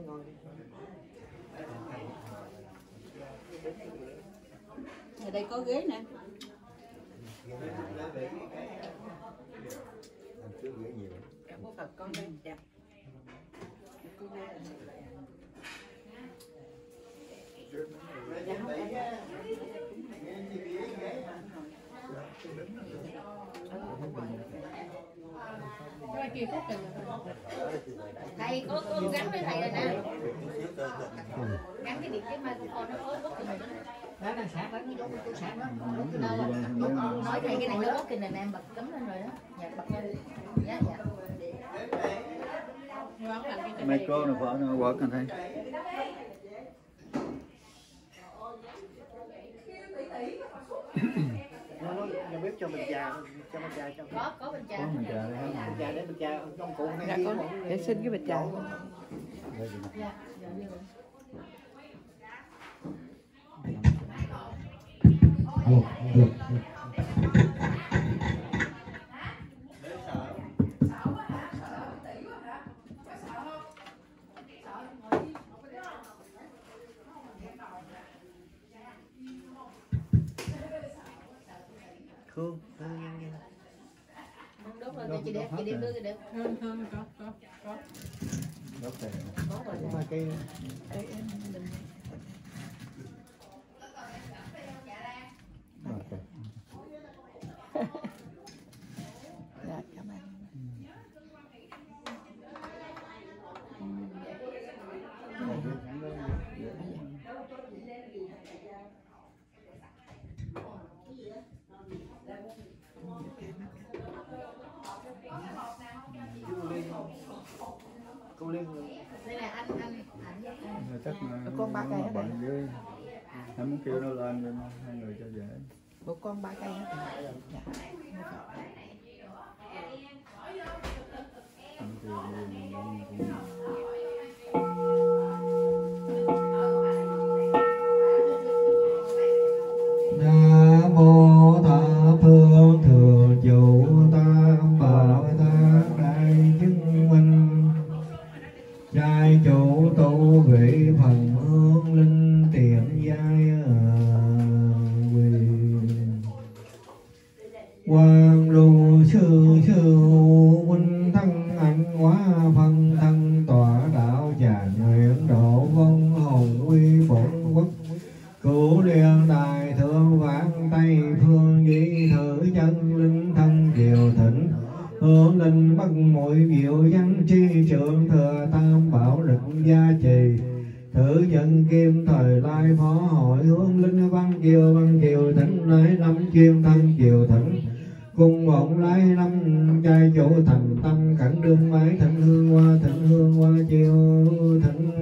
[SPEAKER 4] Ở đây có ghế nè. Cảm ơn Phật con đây. Dạ.
[SPEAKER 13] Thầy có gắn với thầy rồi nè, gắn cái điện cái microphone nó có bất kỳ này đó đang sáng vẫn giống tôi sáng đó. Nói thầy cái này nó bất kỳ này em bật cấm lên rồi đó, dạ bật lên. Dạ dạ.
[SPEAKER 3] Micro nó vỡ nó quật anh thấy.
[SPEAKER 12] Nó bếp cho mình già, cho mình già cho.
[SPEAKER 13] Có bình trà.
[SPEAKER 3] Có mình trà đấy hả?
[SPEAKER 12] Mình già để mình trà trong cụ này.
[SPEAKER 6] Dạ con để xin cái bịch trà.
[SPEAKER 13] Dạ.
[SPEAKER 11] Hương.
[SPEAKER 13] Đốt rồi chị đẹp đưa chị đẹp.
[SPEAKER 6] Hương có.
[SPEAKER 3] Đốt rồi.
[SPEAKER 13] Có rồi.
[SPEAKER 12] Mà cây
[SPEAKER 3] Ok.
[SPEAKER 6] Dạ cảm ơn.
[SPEAKER 12] cô Liên
[SPEAKER 13] Đây là anh
[SPEAKER 3] Chắc
[SPEAKER 6] con ba cây
[SPEAKER 3] bận với em muốn kêu nó lên cho hai người cho dễ.
[SPEAKER 6] Một con 3 cây hết. Dạ.
[SPEAKER 1] Nam mô Thập Phương Thường Trụ Tam Bảo Tác Đại Chứng Minh Trai chủ tu vị phần hương linh tiện giai quyền Quang lưu sư huynh thân anh hóa phân thân tọa đạo tràng nguyện độ vong hồn quy bổn quốc Cửu liên đài thượng vạn Tây phương di thử chân linh thân kiều thịnh hướng linh bất mũi diệu danh tri trưởng thừa tam bảo định gia trì thử dân kim thời lai phó hội hướng linh văn kiều thịnh lấy năm chuyên thân kiều thịnh cung vọng lấy năm trai chủ thành tâm cảnh đương mái thịnh hương hoa chiều thịnh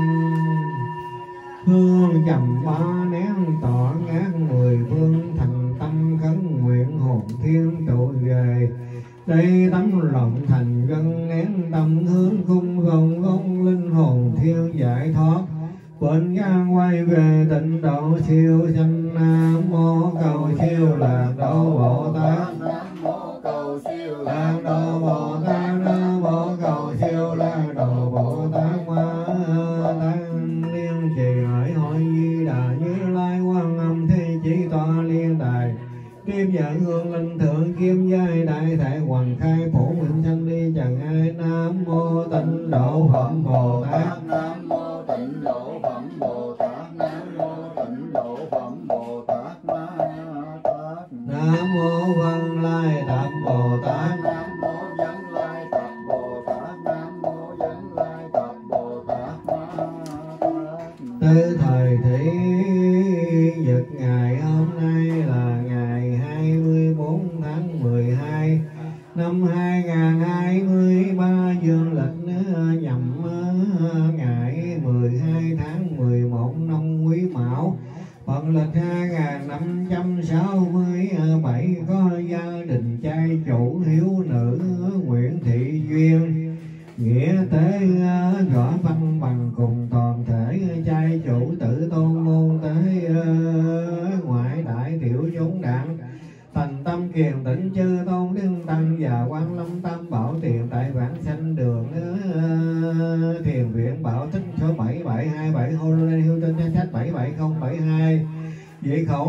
[SPEAKER 1] hương trầm ba nén tỏ ngát 10 phương thành tâm khấn nguyện hồn thiên tụ về đây tấm lòng thành gân nén tâm hướng cung không linh hồn thiên giải thoát quên ngang quay về tịnh độ siêu sanh nam mô cầu siêu lạc độ Bồ Tát
[SPEAKER 3] Nam mô cầu siêu
[SPEAKER 1] lạc độ Bồ Tát nam mô cầu siêu lạc độ Bồ Tát ma tăng liên trì hỏi hội Di Đà Như Lai Quan Âm Thế Chí Tọa Liên Đài Kim dạng hương linh thượng kim giai đại thể hoàng khai phổ nguyện sanh đi chẳng ai nam mô tịnh độ phẩm Bồ Tát
[SPEAKER 3] Nam mô tịnh độ phẩm Bồ Tát Nam mô tịnh độ phẩm Bồ Tát
[SPEAKER 1] Nam mô Văn Lai Tập Bồ Tát
[SPEAKER 3] Nam mô Văn Lai Tập Bồ Tát Nam mô Văn Lai Tập Bồ Tát
[SPEAKER 1] Từ thời thủy nhật ngày hôm nay là ngày 24 tháng 12 năm 2023 dương lịch nhằm ngày 12 tháng 11 năm Quý Mão Phật lịch 2567 có gia đình trai chủ hiếu nữ Nguyễn Thị Duyên nghĩa tế rõ văn bằng cùng toàn thể trai chủ tử tôn môn tế ngoại đại tiểu chúng đảng thành tâm kiền tĩnh chư tôn đức tăng và quan lâm tam bảo tiền tại vãng sanh đường thiền viện bảo thích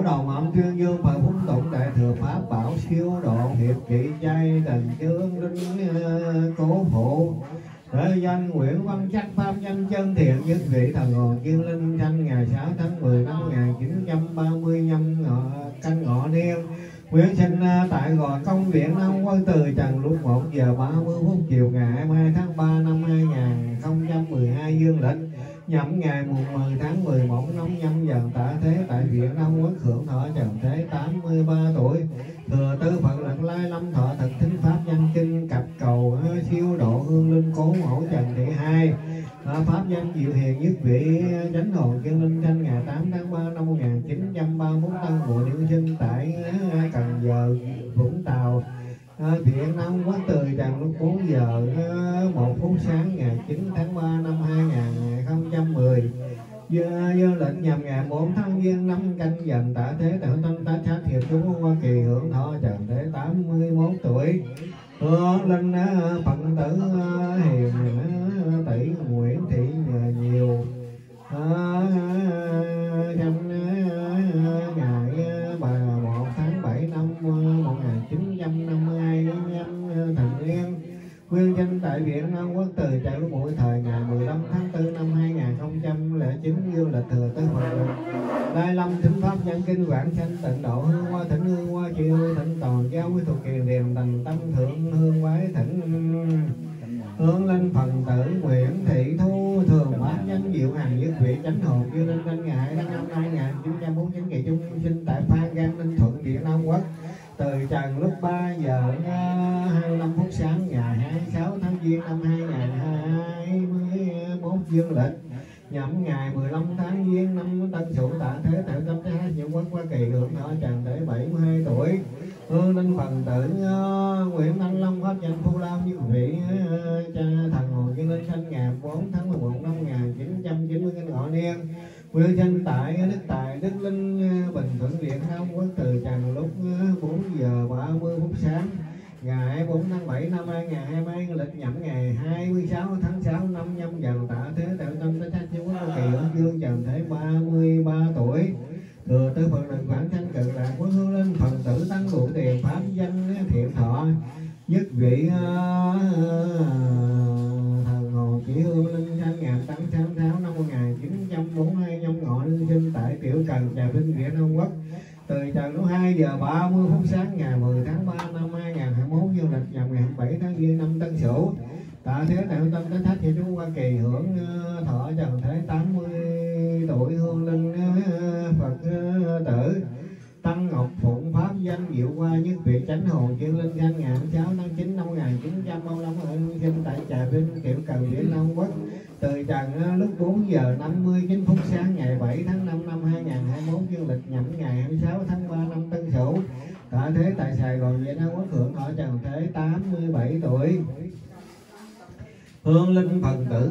[SPEAKER 1] đầu mộng tuyên dương phật phúng tụng đại thừa pháp bảo siêu độ hiệp trị chay đền chương linh cố phụ Thế danh Nguyễn Văn Chắc pháp danh chân thiện nhất vị thần hồn kiên linh sanh ngày 6 tháng 10 năm 1935 canh ngọ niên. Nguyễn sinh tại Gò Công viện Nam Quân Từ Trần lúc 1 giờ 30 phút chiều ngày 22 tháng 3 năm 2012 dương lịch, nhằm ngày mùng 10 tháng 11 năm nhâm dần tạ thế tại viện Nam Quốc hưởng thọ trần thế 83 tuổi. Thừa tư Phật lực lai lâm thọ thực thính pháp danh kinh cặp cầu siêu độ hương linh cố mẫu trần thị 2. Pháp danh diệu hiền nhất vị chánh hồn kiên linh sanh ngày 8 tháng 3 năm 1931 tân mùa niên sinh tại Cần Giờ Vũng Tàu. Viện Nam Quốc Từ Trần lúc 4 giờ 1 phút sáng ngày 9 tháng 3 năm 2010. Dương lệnh nhằm ngày 4 tháng Giêng năm canh dần tạ thế tại tâm tá sát hiệp chúng Hoa Kỳ hưởng thọ trần thế 81 tuổi. Hương linh Phật tử hiền tỷ Nguyễn Thị Nhiều trong ngày 1 tháng 7 năm 1952 nhâm thành niên. Nguyên danh tại viện Nam Quốc Từ Trần lúc mỗi thời ngày 15 tháng 4 năm 2009 dương lịch thừa tư Phật lực Lai lâm thính pháp nhân kinh vãng sanh tịnh độ hương hoa thỉnh hương hoa chiêu thỉnh toàn giáo quý thuộc kiền điềm thành tâm thượng hương vái thỉnh hương linh phần tử Nguyễn Thị Thu thường pháp danh diệu hằng nhất vị chánh hồn dương linh danh ngày 2 tháng 5 năm 1949 ngày trung sinh tại Phan Giang Ninh Thuận viện Nam Quốc Từ Trần lúc 3 giờ 25 phút sáng ngày 26 tháng Giêng năm 2021 dương lịch, nhằm ngày 15 tháng Giêng năm Tân Sửu tạ thế tại tâm thế hát Nhật Quốc Hoa Kỳ hưởng thọ trần thế 72 tuổi. Hương linh phần tử Nguyễn Anh Long pháp danh Phu Lao như vị cha thần hồn kiên linh sanh ngày 4 tháng 11 năm 1990 canh ngọ niên. Nguyên sinh tại nước Tài Đức Linh Bình Thuận viện Nam Quốc Từ Trần lúc 4 giờ 30 phút sáng ngày 24 tháng 7 năm 2022 lịch nhậm ngày 26 tháng 6 năm nhâm dần tạ thế tại tâm thế sát chiếu Hoa Kỳ ở dương trần thế 33 tuổi. Thừa tư Phật lực vãng sanh cực lạc của hương linh phần tử tăng đủ tiền pháp danh thiện thọ nhất vị thần hồn chỉ hương linh sanh ngày 8 tháng 6 năm 1942 nhâm ngọ niên sinh tại tiểu Cần Trà Vinh viện Nam Quốc Từ Trần lúc 2 giờ 30 phút sáng ngày 10 tháng 3 năm 2021 dương lịch nhằm ngày 27 tháng Giêng năm Tân Sửu tạ thế tại tâm thế thách thị chúng Hoa Kỳ hưởng thọ trần thế 80 tuổi. Hương linh Phật tử Tăng Ngọc Phụng pháp danh diệu hoa nhất vị chánh hồn kiên linh sanh ngày 6 tháng 9 năm 1935 sinh tại Trà Vinh tiểu Cần viện Nam Quốc Từ Trần lúc 4 giờ 59 phút sáng ngày 7 tháng 5 năm 2021 dương lịch nhằm ngày 26 tháng 3 năm Tân Sửu tạ thế tại Sài Gòn viện Nam Quốc hưởng thọ trần thế 87 tuổi. Hương linh phần tử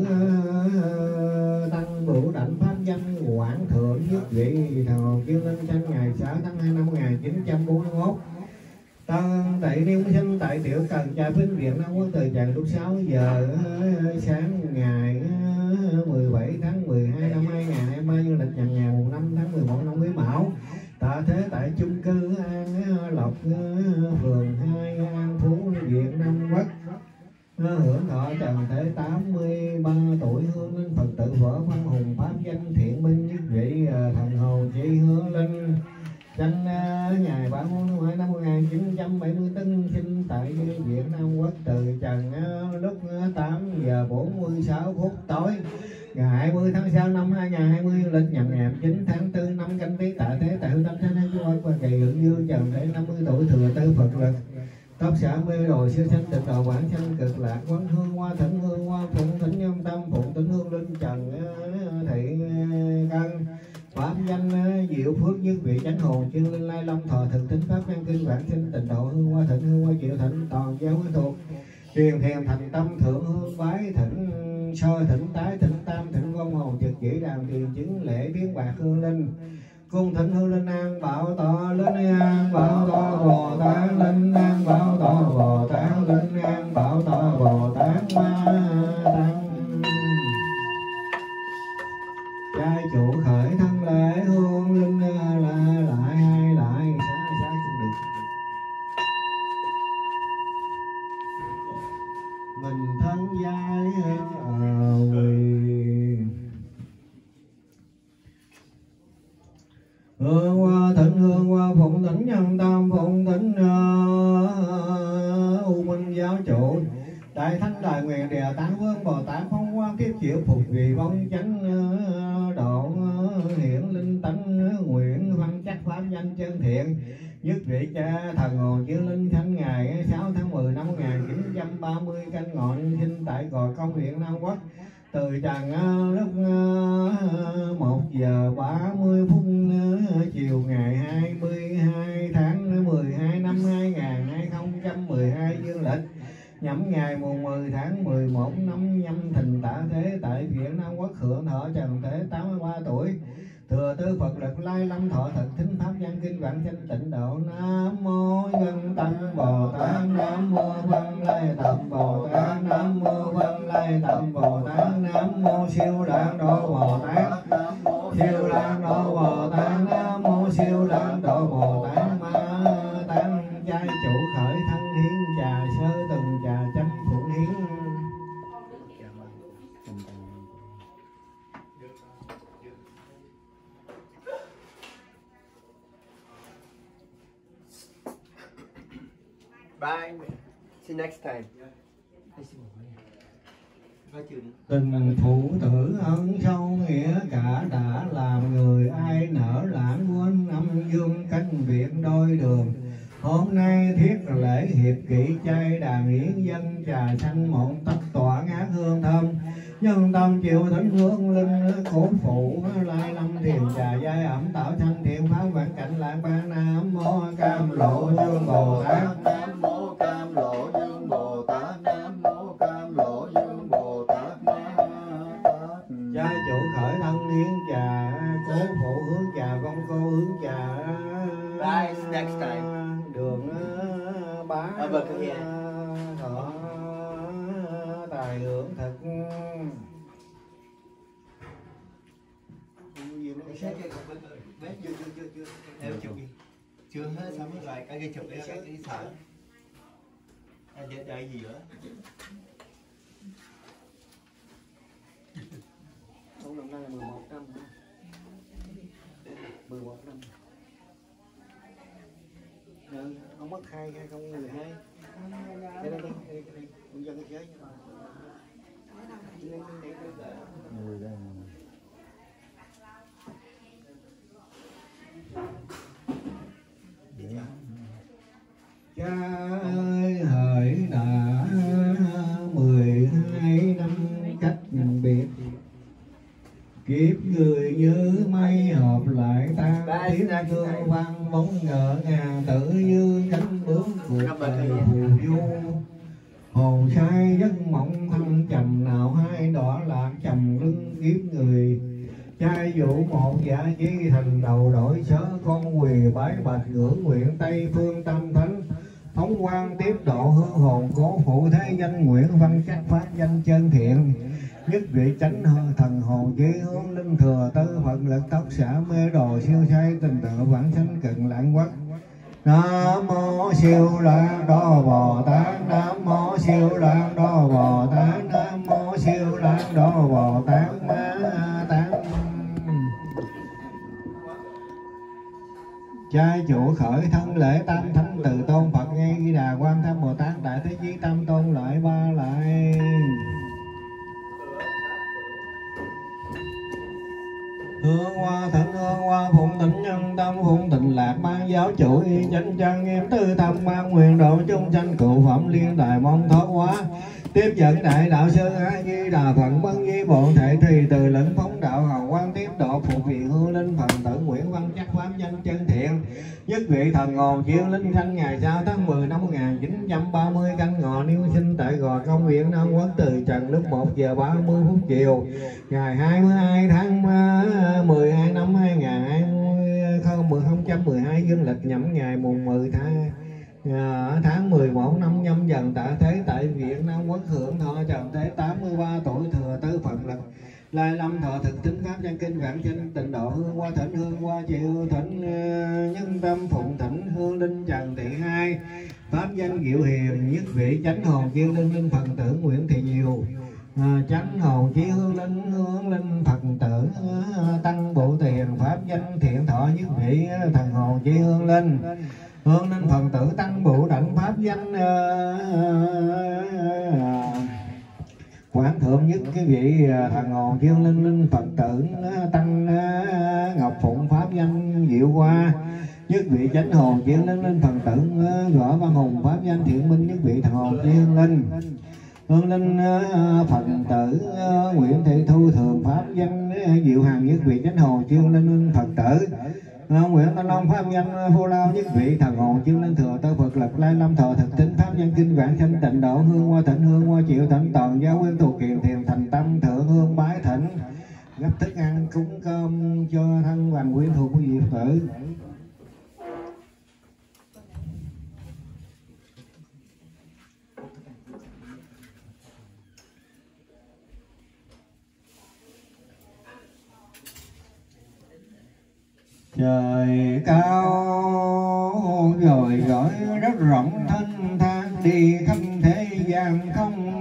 [SPEAKER 1] Tăng Bửu Đảnh pháp danh Quảng Thượng nhất vị thần hồn kiên linh sanh ngày 6 tháng 2 năm 1941 Tăng tại niên sinh tại tiểu Cần Trà Vinh viện Nam Quốc Từ Trần lúc 6 giờ sáng ngày 17 tháng 12 năm 2023 dương lịch nhằm ngày 5 tháng 11 năm Quý Mão tạ thế tại chung cư An Lộc phường 2 An Phú viện Nam Quốc hưởng thọ trần thế 83 tuổi. Hương linh Phật tử Võ Văn Hùng pháp danh thiện binh nhất vị thần hồn chỉ hương linh sanh ngày 30 tháng 2 năm 1974 sinh tại viện Nam Quốc Từ Trần lúc 8 giờ 46 phút tối ngày 20 tháng 6 năm 2020 lịch nhằm ngày 9 tháng 4 năm Canh Tý tạ thế tại tâm thế Thái Chúa Hoa Kỳ hưởng dương trần thế 50 tuổi. Thừa tư Phật lực tóc xã mê đồ siêu sanh tịnh độ vãng sanh cực lạc quán hương hoa thỉnh hương hoa phụng thỉnh nhân tâm phụng thỉnh hương linh trần thị căn pháp danh diệu phước nhất vị chánh hồn chuyên linh lai long thọ thực thính pháp nhân kinh vãng sinh tịnh độ hương hoa thỉnh hương hoa chịu thỉnh toàn giáo quý thuộc truyền thiền thành tâm thượng hương vái thỉnh sơ thỉnh tái thỉnh tam thỉnh vong hồn trực chỉ đàm tiền chứng lễ biến bạc hương linh cung thỉnh hương linh an bảo tọa linh an bảo tọa bồ tát linh an bảo tọa bồ tát linh an bảo tọa bồ tát ma tăng trai chủ khởi thân lễ hương linh lại mình thân giai hương hoa thịnh hương hoa phụng thỉnh nhân tâm phụng thỉnh u minh giáo chủ đại thánh đại nguyện địa tạng vương bồ tát phong quang tiếp chịu phục vì vong chánh độ hiển linh tánh nguyện văn chắc pháp danh chân thiện nhất vị cha thần hồn chư linh khánh ngày 6 tháng 10 năm 1930 canh ngọ sinh tại Gò Công huyện Nam Quốc từ trần lúc 1 giờ 30 phút chiều ngày 22 tháng 12 năm 2012 dương lịch nhắm ngày mùng 10 tháng 11 năm Nhâm Thìn Tạ Thế tại viện Nam Quốc hưởng thọ trần thế 83 tuổi thừa tư Phật lực lai lâm thọ thực thính pháp văn kinh vạn chánh tịnh độ. Nam mô Văn Tâm Bồ Tát, Nam mô Văn Lai Tầm Bồ Tát, Nam mô Văn Lai Tầm Bồ Tát, Nam mô Siêu Đạn Độ Bồ Tát, Siêu Đạn Độ Bồ Tát, Nam mô Siêu Đạn Độ Bồ Tát. Ma Tát giai chủ khởi thân hiến trà sơ từng trà chấm phụng hiến.
[SPEAKER 9] Bye. See you next time.
[SPEAKER 1] Tình phụ tử ân sâu nghĩa cả đã làm người ai nở lãng quên âm dương canh biệt đôi đường. Hôm nay thiết lễ hiệp kỷ chay đàn yến dân trà xanh mộng tất tỏa ngát hương thơm. Nhân tâm chịu thánh hương linh cố phụ lai lâm thiền trà giai ẩm tạo thanh thiện pháp vạn cảnh lạc ba. Nam mô Cam Lộ Dương Bồ Tát,
[SPEAKER 3] Nam mô Cam Lộ Dương Bồ Tát, Nam mô Cam Lộ Dương Bồ Tát.
[SPEAKER 1] Cha chủ khởi thân hiến trà, cố phụ hướng trà, con cô hướng trà.
[SPEAKER 9] Bye, next time.
[SPEAKER 1] Đường bá
[SPEAKER 9] thọ
[SPEAKER 1] tài hưởng thực.
[SPEAKER 11] Em chụp đi. Chưa hết sao mới lại cái chụp đấy cái sợ. Anh để đây gì nữa?
[SPEAKER 1] Ông năm nay là 11 năm. 11 năm. Ông mất 2012. Đây đây ông dân thế giới. Cha ơi hỡi đã 12 năm cách biệt, kiếp người như mây hợp lại ta tiếp thương văn bóng ngỡ ngàng tự như cánh bướm cuộc đời phù du. Hồn say giấc mộng thăng trầm nào hai đỏ lạc trầm lưng kiếp người. Trai dụ một giả chí thành đầu đổi sớ con quỳ bái bạch ngưỡng nguyện Tây phương tâm thánh. Phóng quang tiếp độ hương hồn cố phụ thế danh nguyện văn chắc pháp danh chân thiện. Nhất vị chánh thần hồn chí hướng linh thừa tư Phật lực tốc xả mê đồ siêu say tình tự vãng sanh cận lãng quốc. Nam mô Siêu Lạc Đô Bồ Tát, Nam mô Siêu Lạc Đô Bồ Tát, Nam mô Siêu Lạc Đô Bồ Tát. Ma Tát trai chủ khởi thân lễ tam thánh từ tôn Phật ngay Di Đà Quan Tham Bồ Tát Đại Thế Chí Tam Tôn lại ba lại. Hương hoa thịnh hương hoa phụng thịnh nhân tâm phụng thịnh lạc ban giáo chủ y chánh trang nghiêm tư thâm ban nguyện độ chung sanh cựu phẩm liên đại mong thoát hóa. Tiếp dẫn đại đạo sư A Di Đà Phật Bân Di Bồ Thể Thùy từ lĩnh phóng đạo hầu quan tiếp độ phục viện hương linh phần tử Nguyễn Văn chắc pháp danh chân thiện. Nhất vị thần hồn chiếu linh khanh ngày 6 tháng 10 năm 1930 canh ngọ niêu sinh tại Gò Công huyện Nam Quốc từ trần lúc 1 giờ 30 phút chiều ngày 22 tháng 12 năm 2012 dương lịch nhằm ngày mùng 10 tháng 11 năm Nhâm Dần Tạ Thế tại viện Nam Quốc hưởng thọ trần thế 83 tuổi thừa tư Phật lực Lai lâm thọ thực tính pháp văn kinh vạn chánh tịnh độ hương qua thỉnh hương qua chịu thỉnh nhân tâm phụng thỉnh hương linh trần thị hai pháp danh diệu hiền nhất vị chánh hồn chiêu linh linh phần tử Nguyễn Thị Diệu chánh hồn chí hương linh Phật tử tăng bộ tiền pháp danh thiện thọ nhất vị thần hồn chí hương linh Phật tử tăng bộ đảnh pháp danh quán thượng nhất cái vị thần hồn chí hương linh Phật tử tăng ngọc phụng pháp danh diệu hoa nhất vị chánh hồn chí hương linh Phật tử võ văn hùng pháp danh thiện minh nhất vị thần hồn chí hương linh Phật tử Nguyễn Thị Thu thường pháp danh diệu hằng nhất vị chánh hồn chí hương linh Phật tử Nguyễn Tân Long pháp danh Vô Lao nhất vị thần hồn chí hương linh thừa tơ Phật lập Lai lâm thọ thực tính pháp danh kinh vạn sanh tịnh độ hương qua thỉnh hương qua chịu thỉnh toàn giáo nguyên thuộc kiền thiền thành tâm thượng hương bái thỉnh gấp thức ăn cúng cơm cho thân hoàng quyến thuộc của Diệp tử. Trời cao rồi giỏi rất rộng thanh thang đi khắp thế gian không